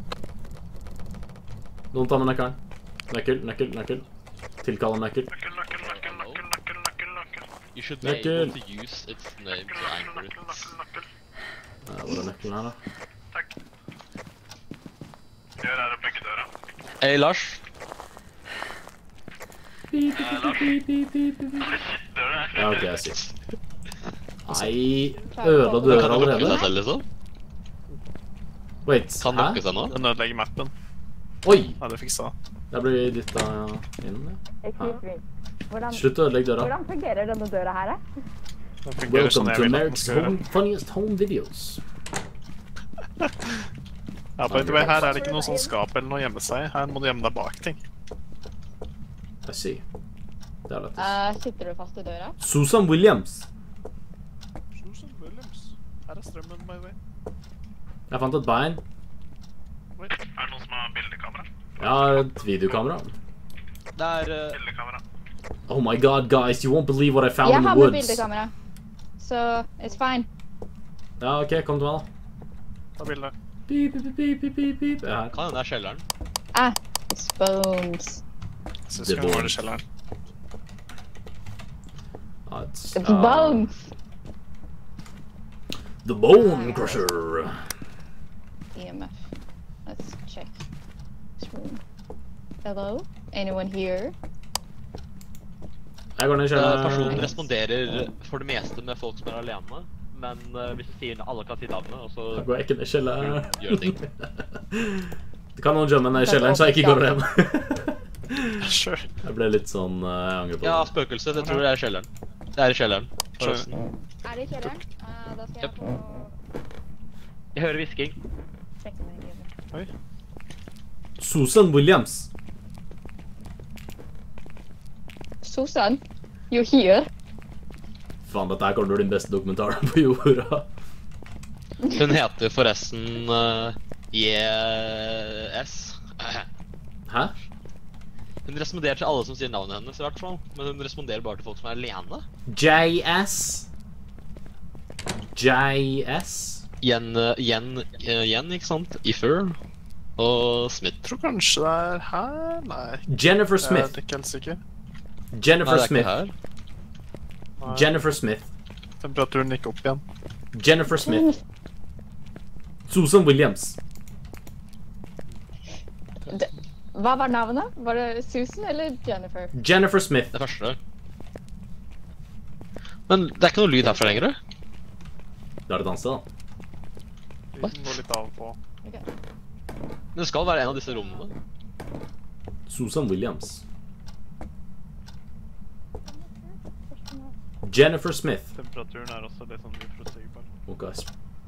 Noen tar med nøkkelen. Nøkkel. Tilkaller nøkkel. You should be able to use its name to anchor it. Hvor er nøkkelen her da? Takk. Gjør her å bygge døra. Hei, Lars. Ja, ok, jeg sier. Nei, ødela døra Kan du lukke allerede? deg selv, liksom? Wait, Kan lukke seg nå? Den ødelegger mappen. Oi! Ja, det fiksa. Jeg blir dyttet inn, ja. Excuse me. Slutt å ødelegge døra. Hvordan fungerer denne døra her, Den fungerer sånn Welcome jeg to vil at den America's skal gjøre. funniest home videos. Ja, by the way, her er det ikke noe sånn skap eller noe gjemme seg. Her må du gjemme deg bak ting. I see. Det er lettest. Sitter du fast i døra? Susan Williams. Susan Williams. Her er strømmen, by the way. Jeg fant et bein. Er det noen som har bildekamera? Jeg har et videokamera. Det er... Bildekamera. Oh my god, guys, you won't believe what I found Jeg in the har med woods. bildekamera. Så, it's fine. Ja, ok, kom til meg da. Ta bildet. Beep, beep, beep, beep, beep, beep. Jeg er her. Kan hende det er kjelleren. It's bones. Jeg synes Det vi kan gå var- i kjelleren. Ah, it's Bones! The Bone Crusher. EMF. Let's check this room. Hello? Anyone here? Jeg går ned i Personen kjelleren. responderer for det meste med folk som er alene, men hvis du sier alle kan si navnet, og så Jeg går ikke ned i kjelleren. gjør ting. Det kan noen gjemme ned i kjelleren, så jeg ikke går hjem. Sure. Jeg ble litt sånn, jeg angrer på Ja, det. spøkelse, det tror jeg er i kjelleren. Det er i kjelleren. forresten. Er det i kjelleren? Da skal jeg Yep. få Jeg hører hvisking. sjekke meg igjen. Oi. Susan Williams. Susan, you're here. Faen, dette her kommer til å bli den beste dokumentaren på jorda. Hun heter forresten JS. Hæ? Hun responderer til alle som sier navnet hennes, i hvert fall. Men hun responderer bare til folk som er alene. JS. JS. Jen, ikke sant? Ifer. Og Smith. Jeg tror kanskje det er her? Nei. Jennifer Jeg Smith. er ikke helt sikker. Jennifer Nei, det er Smith. ikke her. Nei. Jennifer Smith. Temperaturen gikk opp igjen. Jennifer Smith. Susan Williams. Hva var navnet? Var det Susan eller Jennifer? Jennifer Smith. Det første. Men det er ikke noe lyd herfra lenger. Da er det danse, da. Lyden går litt av og på. Okay. Men det skal være en av disse rommene. Susan Williams. Jennifer Smith. Temperaturen er også litt sånn uforutsigbar. Oh, guys.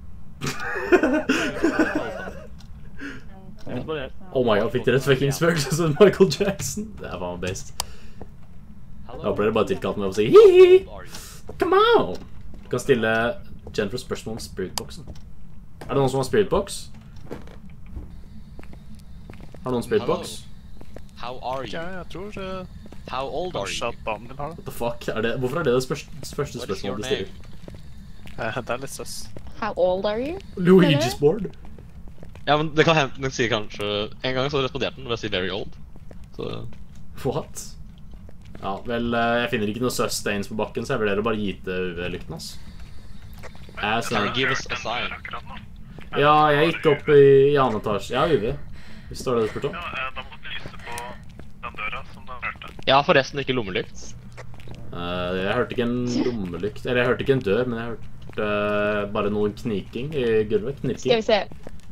Oh my god, fikk dere et fucking spøkelse som Michael Jackson? Det er faen meg best. Jeg håper dere bare tilkalte meg og sier hihi! Come on! Du kan stille Jennifer spørsmål om spiritboxen. Er det noen som har spiritbox? Har noen spiritbox? How are you? Ja, jeg tror How old are kanskje you? at Daniel har det. What the fuck? Hvorfor er det det første What is your spørsmålet de name? stiller? Det er litt søs. How old are you? Luigi's board? Ja, men det kan hende den sier kanskje... En gang så responderte den ved å si very old. Så... What? Ja, vel, jeg finner ikke noe sustains på bakken, så jeg vurderer å bare gi til UV-lykten, ass. Give us a sign. Ja, jeg gikk opp i annen etasje. Ja, UV. Hvis det var det du spurte om. Ja, da må du lyse på den døra som du hørte. Jeg har forresten ikke lommelykt. Jeg hørte ikke en lommelykt. Eller jeg hørte ikke en dør, men jeg hørte bare noe kniking i gulvet. Skal Knirking. vi se.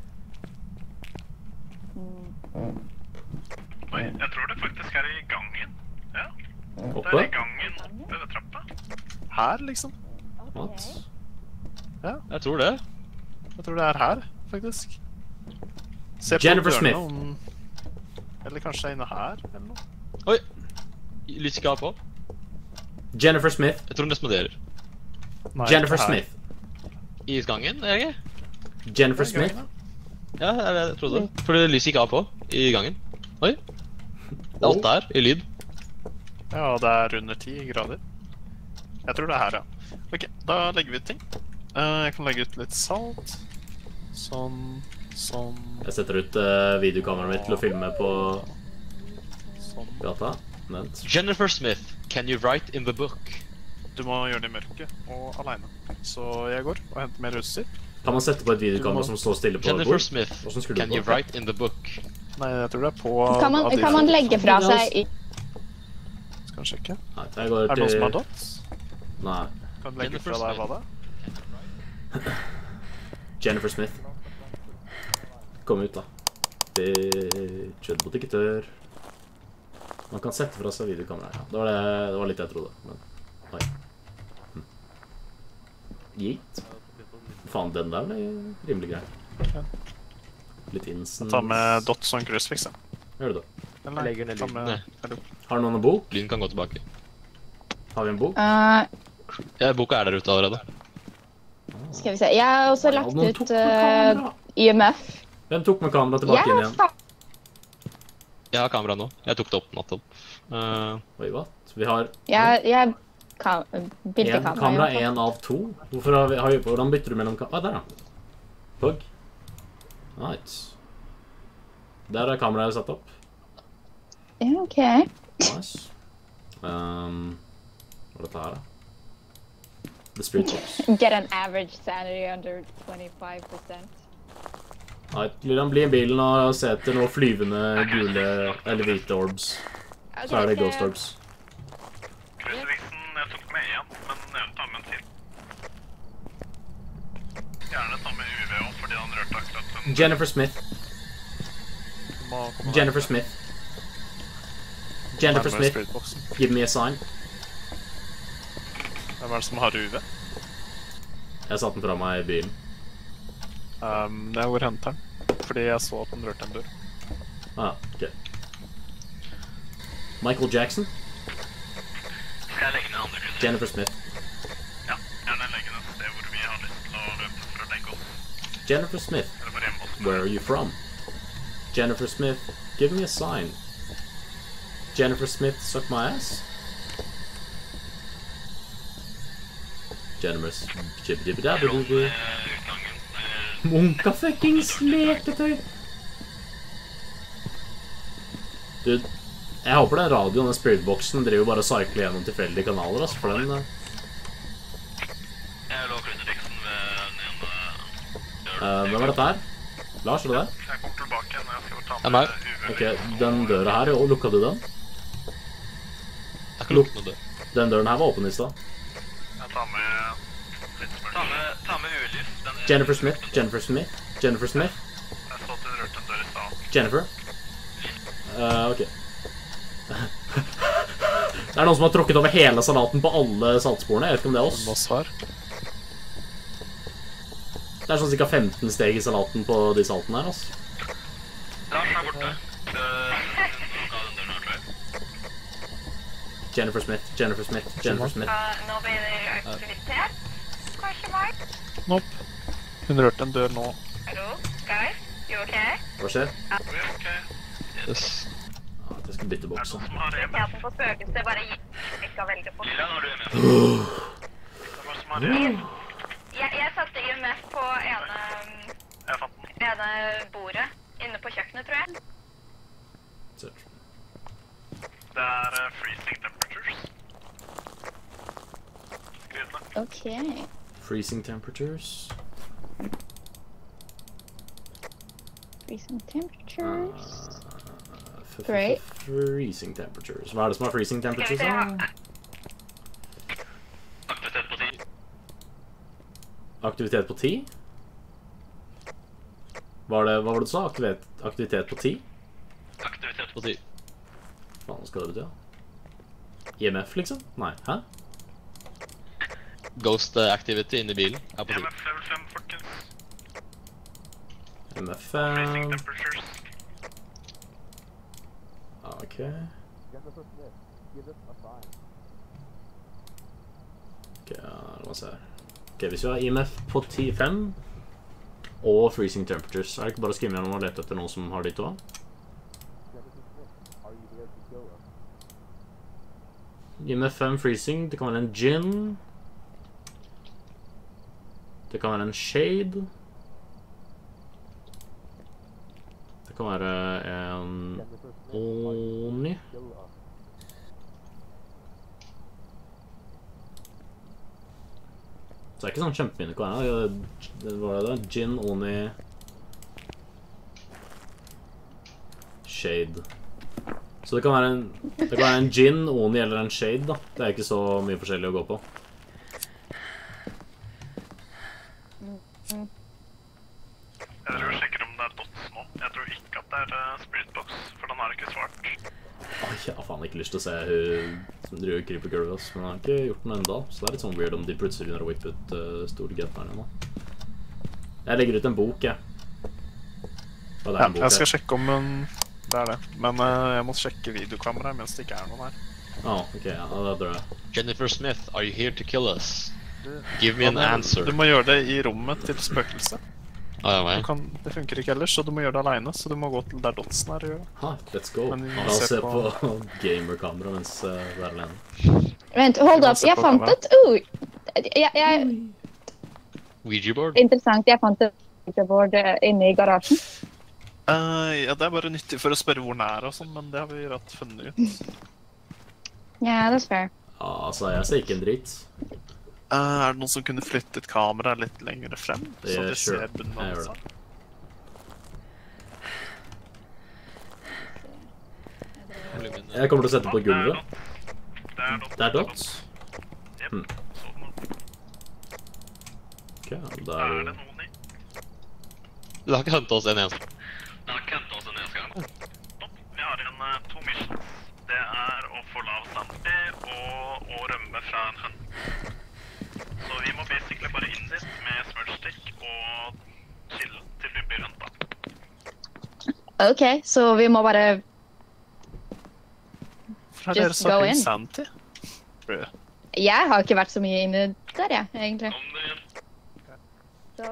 Oi, jeg tror det faktisk er i gangen. Ja, det er Oppe? i gangen oppe ved trappa. Her, liksom. What? Jeg tror det. Jeg tror det er her, faktisk. Se på Jennifer dørene Smith. Eller kanskje inne her, eller noe. Oi! Lyset ikke av på. Jennifer Smith. Jeg tror den responderer. Nei, Jennifer ikke her. Smith. I gangen, er det ikke? Jennifer Det er gangen, Smith. Ja, jeg trodde det. For det lyset ikke av på i gangen. Oi. Det er 8 her, i lyd. Ja, og det er under 10 grader. Jeg tror det er her, ja. Ok, da legger vi ut ting. Jeg kan legge ut litt salt. Sånn, sånn, Jeg setter ut videokameraet mitt til å filme på sånn. gata. Vent. Jennifer Smith, can you write in the book? Du må gjøre det i mørket og alene. Så jeg går og henter mer utstyr. Kan man sette på et videokamera som står stille på et Jennifer bord? Smith, Hvordan skulle can du you på? write in the book? Nei, jeg tror det er på... Kan man legge fra seg i... Skal vi sjekke. Nei, jeg går Er det noen som har til... dots? Nei. Kan du legge Jennifer fra deg hva Smith. da? Jennifer Smith. Kom ut, da. Kjødbot ikke tør. Man kan sette fra seg videokamera. Ja, det var litt jeg trodde. Men, oi. Gitt. Faen, den der ble rimelig grei. Litt instance. Ta med dots og en crucifix, da. Gjør du det? Eller legger ned lyden. Har du noen bok? Lyden kan gå tilbake. Har vi en bok? Ja, boka er der ute allerede. Skal vi se. Jeg har også lagt ut IMF. Hvem tok med kamera tilbake inn igjen? Jeg har kamera nå. Jeg tok det opp natt opp. Oi, hva? Vi har... Bildekamera. Kamera 1 av 2. Hvordan bytter du mellom kamera? Der da. Pug. Nice. Der er kameraet satt opp. Ja, ok. Nice. Hva er dette her da? The Spirit Box. Get an average sanity under 25%. Nei, Lillian, bli i bilen og se etter noen flyvende gule eller hvite orbs. Så er det ghost orbs. Crucifixen jeg tok med igjen, men jeg vil ta med en til. Gjerne ta med UV også, fordi han rørte akkurat den. Jennifer Smith. Jennifer Smith. Jennifer Smith. Give me a sign. Hvem er det som har UV? Jeg satt den fra meg i bilen. Det er hvor henter den. Fordi jeg så at den rørte en dør. Ok. Michael Jackson. Skal jeg legge ned andre crucifix? Jennifer Smith. Ja, gjerne legge ned et sted hvor vi har lyst til å løpe for å legge oss. Jennifer Smith. Where are you from? Jennifer Smith, give me a sign. Jennifer Smith, suck my ass. Jennifer Smith. Munka fuckings leketøy. Dude, jeg håper den radioen, den spiritboxen, driver bare og cycler gjennom tilfeldige kanaler, altså, for den... Jeg lå crucifixen ved den ene... Hvem er dette her? Lars, er det der? Jeg kommer tilbake når jeg skal ta med UV. Ok, den døra her, lukket du den? Jeg har ikke lukket noe dør. Den døren her var åpen i sted. Jeg tar med litt spørsmål. Ta med UV-lys. Jennifer Smith, Jennifer Smith, Jennifer Smith. Jeg så at du rørte en dør i sted. Jennifer. Ok. Det er noen som har tråkket over hele salaten på alle saltsporene. Jeg vet ikke om det er oss. Det er sånn cirka 15 steg i salaten på de saltene her, altså. Lars er borte. Jennifer Smith, Jennifer Smith, Jennifer Smith. Nå blir det aktivitet, kanskje meg? Nope. Hun rørte en dør nå. Hallo, guys? You okay? Hva skjer? Yes. Jeg skal bytte boks. Aktiviteten på spøkelset bare ikke veldig på. Lilian, har du med? Jeg satte IMF på ene bordet inne på kjøkkenet, tror jeg. Det er freezing temperatures. Ok. Freezing temperatures. Freezing temperatures. Great. Freezing temperatures. Hva er det som er freezing temperatures, da? Aktivitet på 10. Aktivitet på 10? Hva var det du sa? Aktivitet på 10? Aktivitet på 10. Hva skal det bety, da? IMF, liksom? Nei, hæ? Ghost activity inni bilen er på 10. IMF level 5, folkens. IMF... Freezing temperatures. Ok. Ok, la meg se her. Ok, hvis vi har IMF på 10-5 og freezing temperatures, er det ikke bare å skrive gjennom og lete etter noen som har de to? IMF 5 freezing, det kan være en gin. Det kan være en shade. Det kan være en Oni. Så det er ikke sånn kjempemine hva er det? Hva er det? Gin, Oni, Shade. Så det kan være en gin, Oni eller en Shade, da. Det er ikke så mye forskjellig å gå på. Jeg tror vi sjekker om det dots nå. Jeg tror ikke at det spiritbox, for den har ikke svart. Jeg har faen ikke lyst til å se hun som driver Creeper Girl, men jeg har ikke gjort den enda. Så det litt sånn weird om de plutselig begynner å whippe ut storgetnerne nå. Jeg legger ut en bok, jeg. Jeg skal sjekke om det det. Men jeg må sjekke videokameraet mens det ikke noen her. Ok, ja, det drar jeg. Jennifer Smith, are you here to kill us? Give me an answer. Du må gjøre det i rommet til spøkelset. Det funker ikke ellers, så du må gjøre det alene. Så du må gå til der dotsen her og gjøre det. Let's go. La oss se på gamerkamera mens det alene. Vent, hold up, jeg fant et Ouija-board? Interessant, jeg fant et Ouija-board inne i garasjen. Ja, det bare nyttig for å spørre hvor den og sånn, men det har vi rett funnet ut. Ja, det er fair. Altså, jeg ser ikke en dritt. Det noen som kunne flyttet kameraet litt lenger frem, så de ser bunnen av seg? Jeg kommer til å sette på gulvet. Det er dots. Ok, da det noen i. Du har ikke hentet oss en eneste. Det har ikke hentet oss en eneste gang. Vi har igjen 2 missions. Det å få lav sanity og rømme fra en hunt. Så vi må basically bare inn dit med smurfstick og chille til vi blir hunta. Ok, så vi må bare just go in. Sanity? Jeg har ikke vært så mye inne der, egentlig. Så...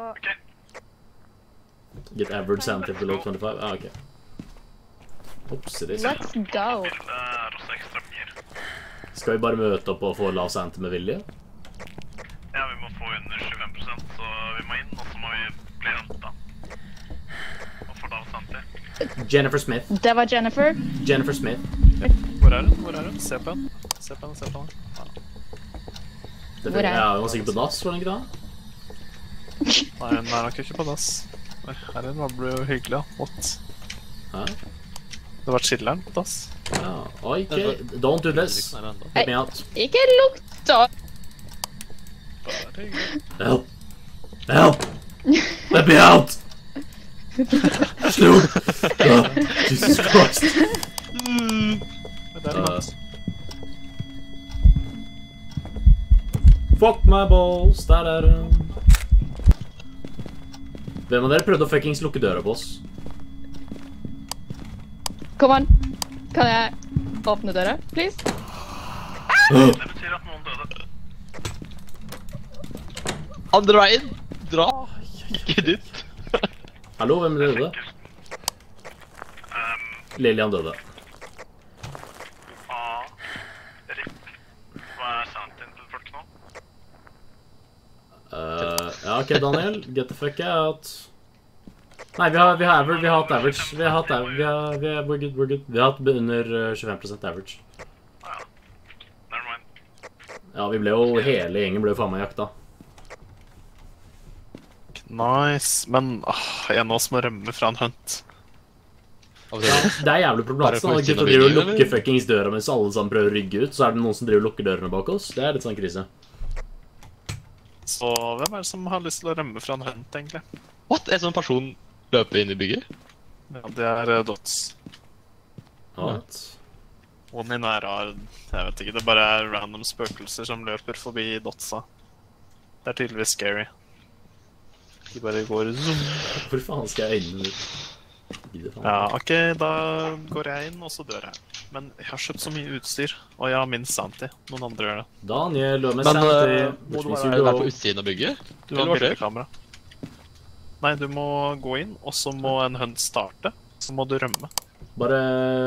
Get average sanity below 25? Ok. Let's go. Skal vi bare møte opp og få lav sanity med vilje? Ja, vi må få under 25%, så vi må inn, og så må vi bli hunta. Og få lav sanity. Jennifer Smith. Det var Jennifer. Jennifer Smith. Hvor er hun? Se på henne. Se på henne. Hvor er hun? Ja, hun var sikkert på dass, var den ikke da? Nei, hun nok ikke på dass. Her ble jo hyggelig, What? Hæ? Det var chilleren på dass. Ja, ok. Don't do this. Let me out. Ikke lukt da. Help! Help! Let me out! Slutt! Jesus Christ. Fuck my balls. Der hun. Hvem av dere prøvde å fuckings lukke døra på oss? Kom an. Kan jeg åpne døra, please? Det betyr at noen døde. Andre veien! Dra! Ikke dit! Hallo, hvem døde? Lilian døde. Rick. Hva santien til folk nå? Ja, ok, Daniel. Get the fuck out. Nei, vi har average. Vi har hatt average. We're good. Vi har hatt under 25% average. Ja, never mind. Ja, vi ble jo, hele gjengen ble jo faen meg jakta. Nice, men en av oss må rømme fra en hunt. Ja, det er jævlig problematisk. Gutta driver og lukker fuckings døra mens alle sammen prøver å rygge ut, så er det noen som driver og lukker dørene bak oss. Det er litt sånn krise. Så hvem er det som har lyst til å rømme fra en hunt, egentlig? What? En sånn person løper inn i bygget? Ja, det er dots. What? Og min jeg vet ikke, det bare er random spøkelser som løper forbi dotsa. Det er tydeligvis scary. De bare går zoom. Hvor faen skal jeg inn ut? Ja, ok, da går jeg inn, og så dør jeg. Men jeg har kjøpt så mye utstyr, og jeg har minst sanity. Noen andre gjør det. Daniel, du har med sanity. Må du være på utsiden av bygget? Du har bildekamera. Nei, du må gå inn, og så må en hunt starte. Så må du rømme. Bare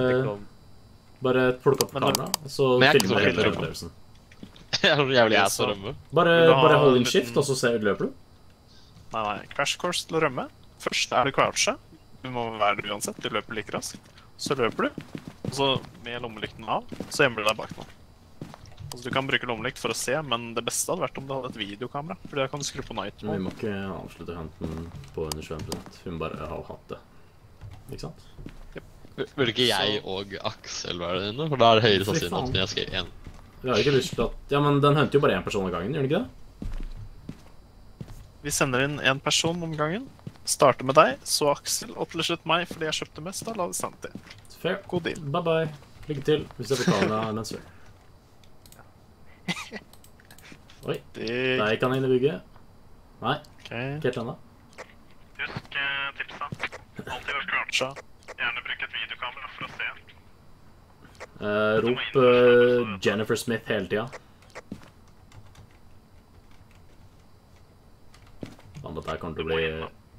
plukke opp kamera, og så filmer hele opplevelsen. Jeg er så jævlig ass å rømme. Bare hold in shift, og så løper du. Nei, crash course til å rømme. Først er det crouche. Du må være det uansett, du løper like raskt. Så løper du, og så med lommelykten av, så gjemmer du deg bak noe. Altså, du kan bruke lommelykt for å se, men det beste hadde vært om du hadde et videokamera, for da kan du skru på night mode. Vi må ikke avslutte hunten på under 25%. Vi må bare ha hatt det. Ikke sant? Yep. Vil ikke jeg og Axel være inne? For da er det høyere sannsynlig at jeg skal igjen. Vi har ikke lyst til at... Ja, men den hunter jo bare en person av gangen, gjør den ikke det? Vi sender inn en person om gangen. Starter med deg, så Aksel, og til slutt meg, fordi jeg kjøpte mest. Da la vi Santi. Fair. God deal. Bye bye. Lykke til, hvis jeg betaler deg en answer. Oi, der gikk han inn i bygget. Nei, ikke helt ennå. Husk tipsa. Alltid vær klart. Gjerne bruk et videokamera for å se. Rop Jennifer Smith hele tida. Dette her kommer til å bli...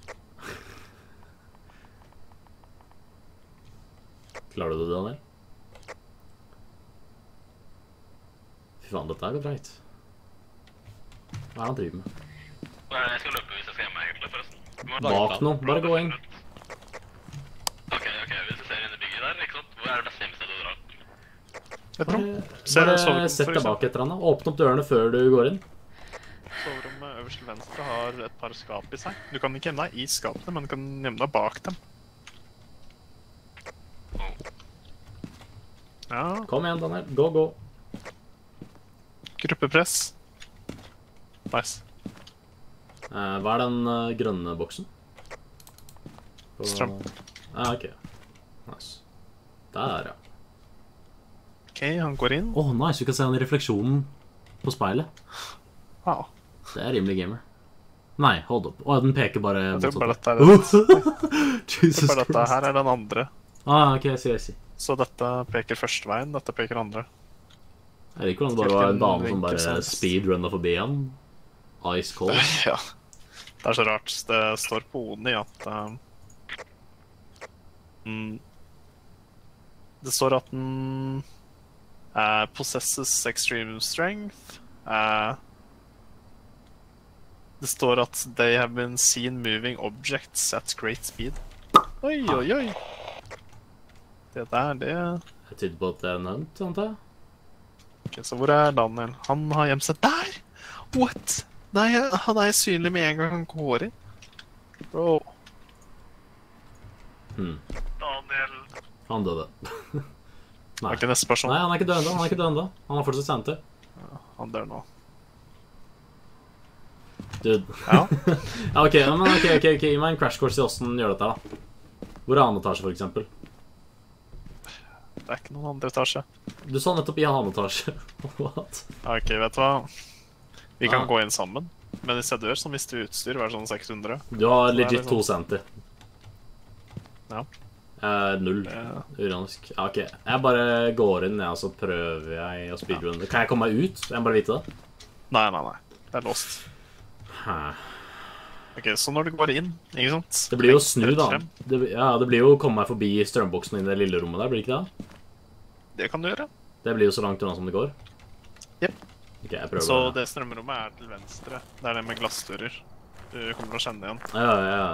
Klarer du det, Daniel? Fy faen, dette her går greit. Hva er det han driver med? Hva er det jeg skal løpe hvis jeg skal hjemme egentlig, forresten? Bak noe, bare gå inn. Ok, hvis du ser inn i bygget der, ikke sant? Hvor er det beste hjemmestedet du drar? Bare sett deg bak etter han da. Åpne opp dørene før du går inn. Soverommet øverst til venstre har et par skap i seg. Du kan ikke gjemme deg i skapene, men du kan gjemme deg bak dem. Ja. Kom igjen, Daniel. Gå. Gruppepress. Nice. Hva er den grønne boksen? Strøm. Ok. Nice. Der, ja. Ok, han går inn. Nice. Du kan se han i refleksjonen på speilet. Ja. Det er rimelig gamer. Nei, hold opp. Den peker bare... Jeg tror bare dette er Jesus bare dette her er den andre. Ok, jeg ser. Så dette peker første veien, dette peker andre. Jeg liker hvordan det bare var en dame som bare speedrunnet forbi han. Ice cold. Ja. Det er så rart. Det står på Oni at... det står at den... possesses extreme strength. Det står at they have been seen moving objects at great speed. Oi. Det der, det... Jeg tyder på at det er en hunt, antar jeg. Ok, så hvor er Daniel? Han har gjemt seg der! What? Nei, han er synlig med en gang han går inn. Bro. Daniel. Han døde. Nei. Er ikke neste person? Nei, han er ikke død enda. Han har fortsatt Santi. Ja, han dør nå. Dude. Ja. Ok, gi meg en crash course i hvordan gjør dette da. Hvor er annen etasje, for eksempel? Det er ikke noen andre etasje. Du sa nettopp i annen etasje. What? Ok, vet du hva? Vi kan gå inn sammen. Men hvis jeg dør, så mister vi utstyr. Hva er sånn 600? Du har legit 2 Santi. Ja. 0. Uranisk. Ok, jeg bare går inn, og så prøver jeg å speedrunne. Kan jeg komme meg ut? Jeg må bare vite det. Nei. Det er låst. Ok, så når du går inn, ikke sant? Det blir jo snu da. Det blir jo å komme meg forbi strømboksen i det lille rommet der, blir det ikke det? Det kan du gjøre. Det blir jo så langt unna som det går. Jep. Ok, jeg prøver. Så det strømrommet er til venstre. Det er det med glassdører. Du kommer til å kjenne igjen. Ja.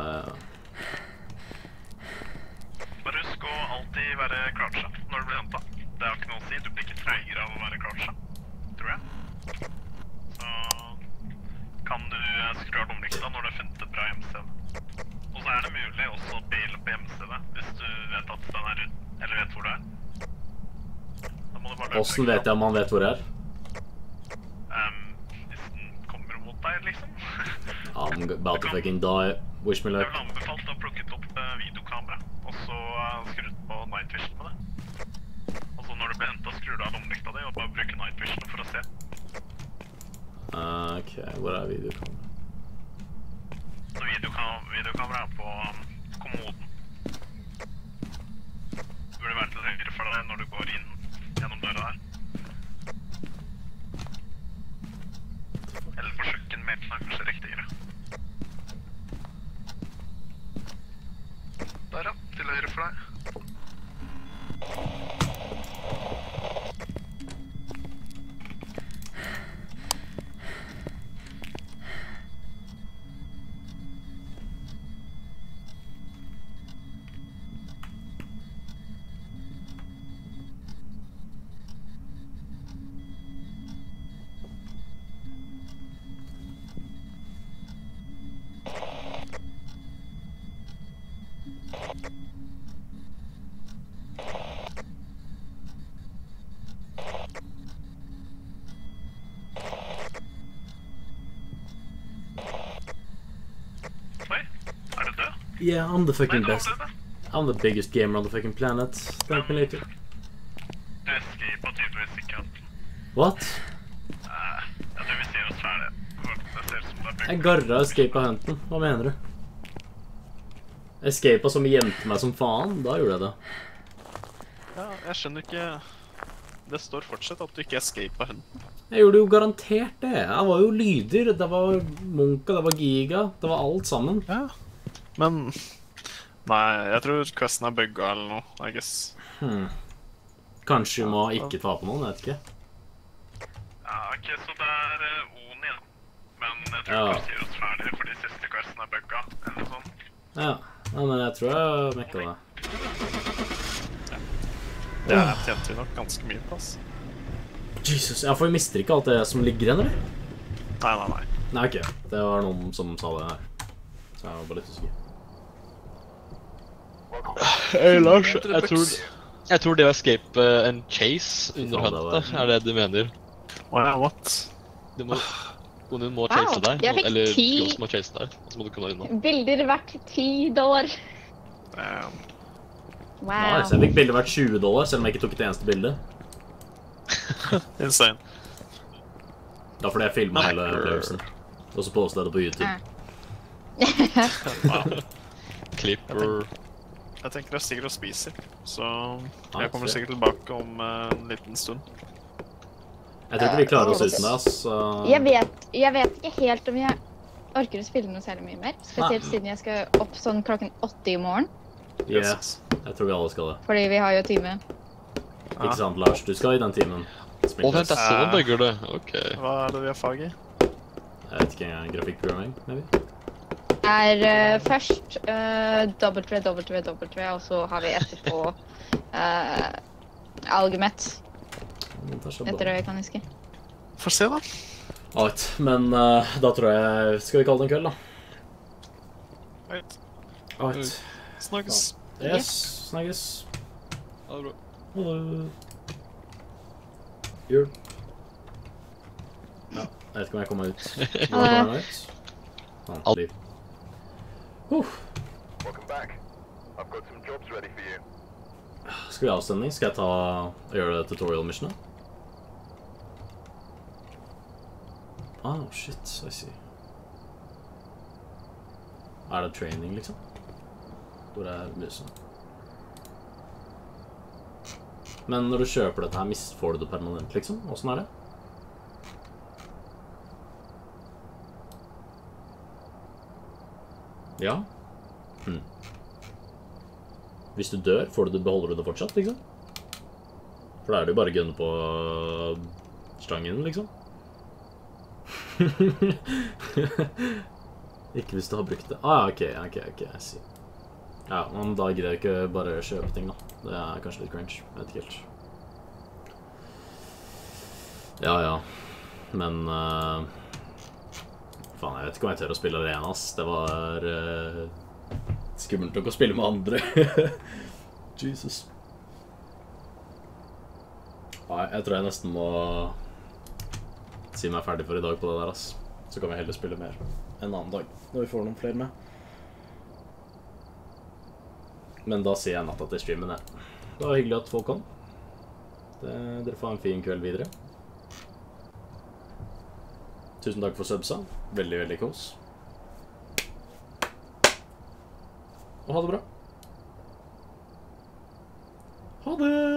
Bare husk å alltid være klart når du blir hentet. Det har ikke noe å si. Du blir ikke treigere av å være klart, tror jeg. Så kan du skru av lommelykta når du har funnet et bra hjemsted. Og så er det mulig også å pile på hjemstedet hvis du vet at den er rundt, eller vet hvor du er. Da må du bare løpe. Hvordan vet jeg om han vet hvor jeg er? Hvis den kommer mot deg, liksom. I'm about to fucking die. Wish me luck. Jeg vil anbefalt å plukke opp videokamera, og så skru på night vision med det. Og så når du blir hentet, skrur du av lommelykta di, og bare bruker night vision for å se. Ok, hvor er videokamera? Så videokamera er på kommoden. Det burde være til høyre for deg når du går inn gjennom døra der. Eller på kjøkkenmelen er kanskje riktigere. Der ja, til høyre for deg. Yeah, I'm the fucking best. I'm the biggest gamer on the fucking planet. Thank me later. Du escaper tydeligvis ikke Hunten. What? Jeg tror vi ser oss ferdig. Det ser ut som det er bygd. Jeg garra escape av Hunten. Hva mener du? Escape som gjemte meg som faen? Da gjorde jeg det. Ja, jeg skjønner ikke... Det står fortsatt at du ikke escapet Hunten. Jeg gjorde jo garantert det. Jeg var jo lyder. Det var Monka, det var Giga. Det var alt sammen. Ja. Men... Nei, jeg tror questen er bugga eller noe, I guess. Kanskje vi må ikke ta på noen, jeg vet ikke. Ja, ok, så det er Oni da. Men jeg tror vi sier oss ferdig, for de siste questen er bugga, eller noe sånt. Ja, men jeg tror jeg mekka det. Det tjente vi nok ganske mye på, ass. Jesus, ja, for vi mister ikke alt det som ligger igjen, eller? Nei. Nei, ok. Det var noen som sa det her. Så jeg var bare litt usikker. Hey, Lars, jeg tror det å escape en chase under huntet det du mener. What? Noen må chase deg, jeg fikk eller 10. Ghost må chase deg, og så må du komme deg unna. Bilder verdt $10. Wow. Nice, jeg fikk bilder verdt $20, selv om jeg ikke tok et eneste bilde. Insane. Da fordi jeg filmet hele opplevelsen. Og så postet jeg det på YouTube. Clipper. Jeg tenker jeg stiger og spiser, så jeg kommer sikkert tilbake om en liten stund. Jeg tror ikke vi klarer oss uten det, ass. Jeg vet ikke helt om jeg orker å spille noe særlig mye mer. Spesielt siden jeg skal opp sånn klokken 8 i morgen. Yes, jeg tror vi alle skal det. Fordi vi har jo time. Ikke sant, Lars? Du skal i den timen. Vent, jeg så bugger det. Ok. Hva det vi har fag i? Jeg vet ikke, grafikkprogramming, maybe? Først www, og så har vi etterpå Algemet. Etter det jeg kan huske. Får se da. Alright, men da tror jeg... Skal vi kalle det en kveld, da? Alright. Snakkes. Yes, snakkes. Ha det bra. Ha det. Jul. Ja, jeg vet ikke om jeg kommer ut. Ha det. Liv. Welcome back. I've got some jobs ready for you. Skal vi ha avstemning? Skal jeg gjøre det tutorial missionet? Shit, I see. Det training, liksom? Hvor musen? Men når du kjøper dette her, får du det permanent, liksom? Hvordan det? Ja. Hvis du dør, beholder du det fortsatt, liksom? For da det jo bare å gunne på stangen, liksom. Ikke hvis du har brukt det. Ok, jeg sier. Ja, men da greier jeg ikke bare kjøpe ting, da. Det kanskje litt cringe, jeg vet ikke helt. Ja. Men... Faen, jeg vet ikke om jeg tør å spille arena, ass. Det var skummelt nok å spille med andre. Jesus. Nei, jeg tror jeg nesten må si meg ferdig for i dag på det der, ass. Så kan vi heller spille mer en annen dag, når vi får noen flere med. Men da sier jeg natta til streamen, jeg. Det var hyggelig at folk kom. Dere får en fin kveld videre. Tusen takk for subsa. Veldig, veldig kos. Og ha det bra. Ha det!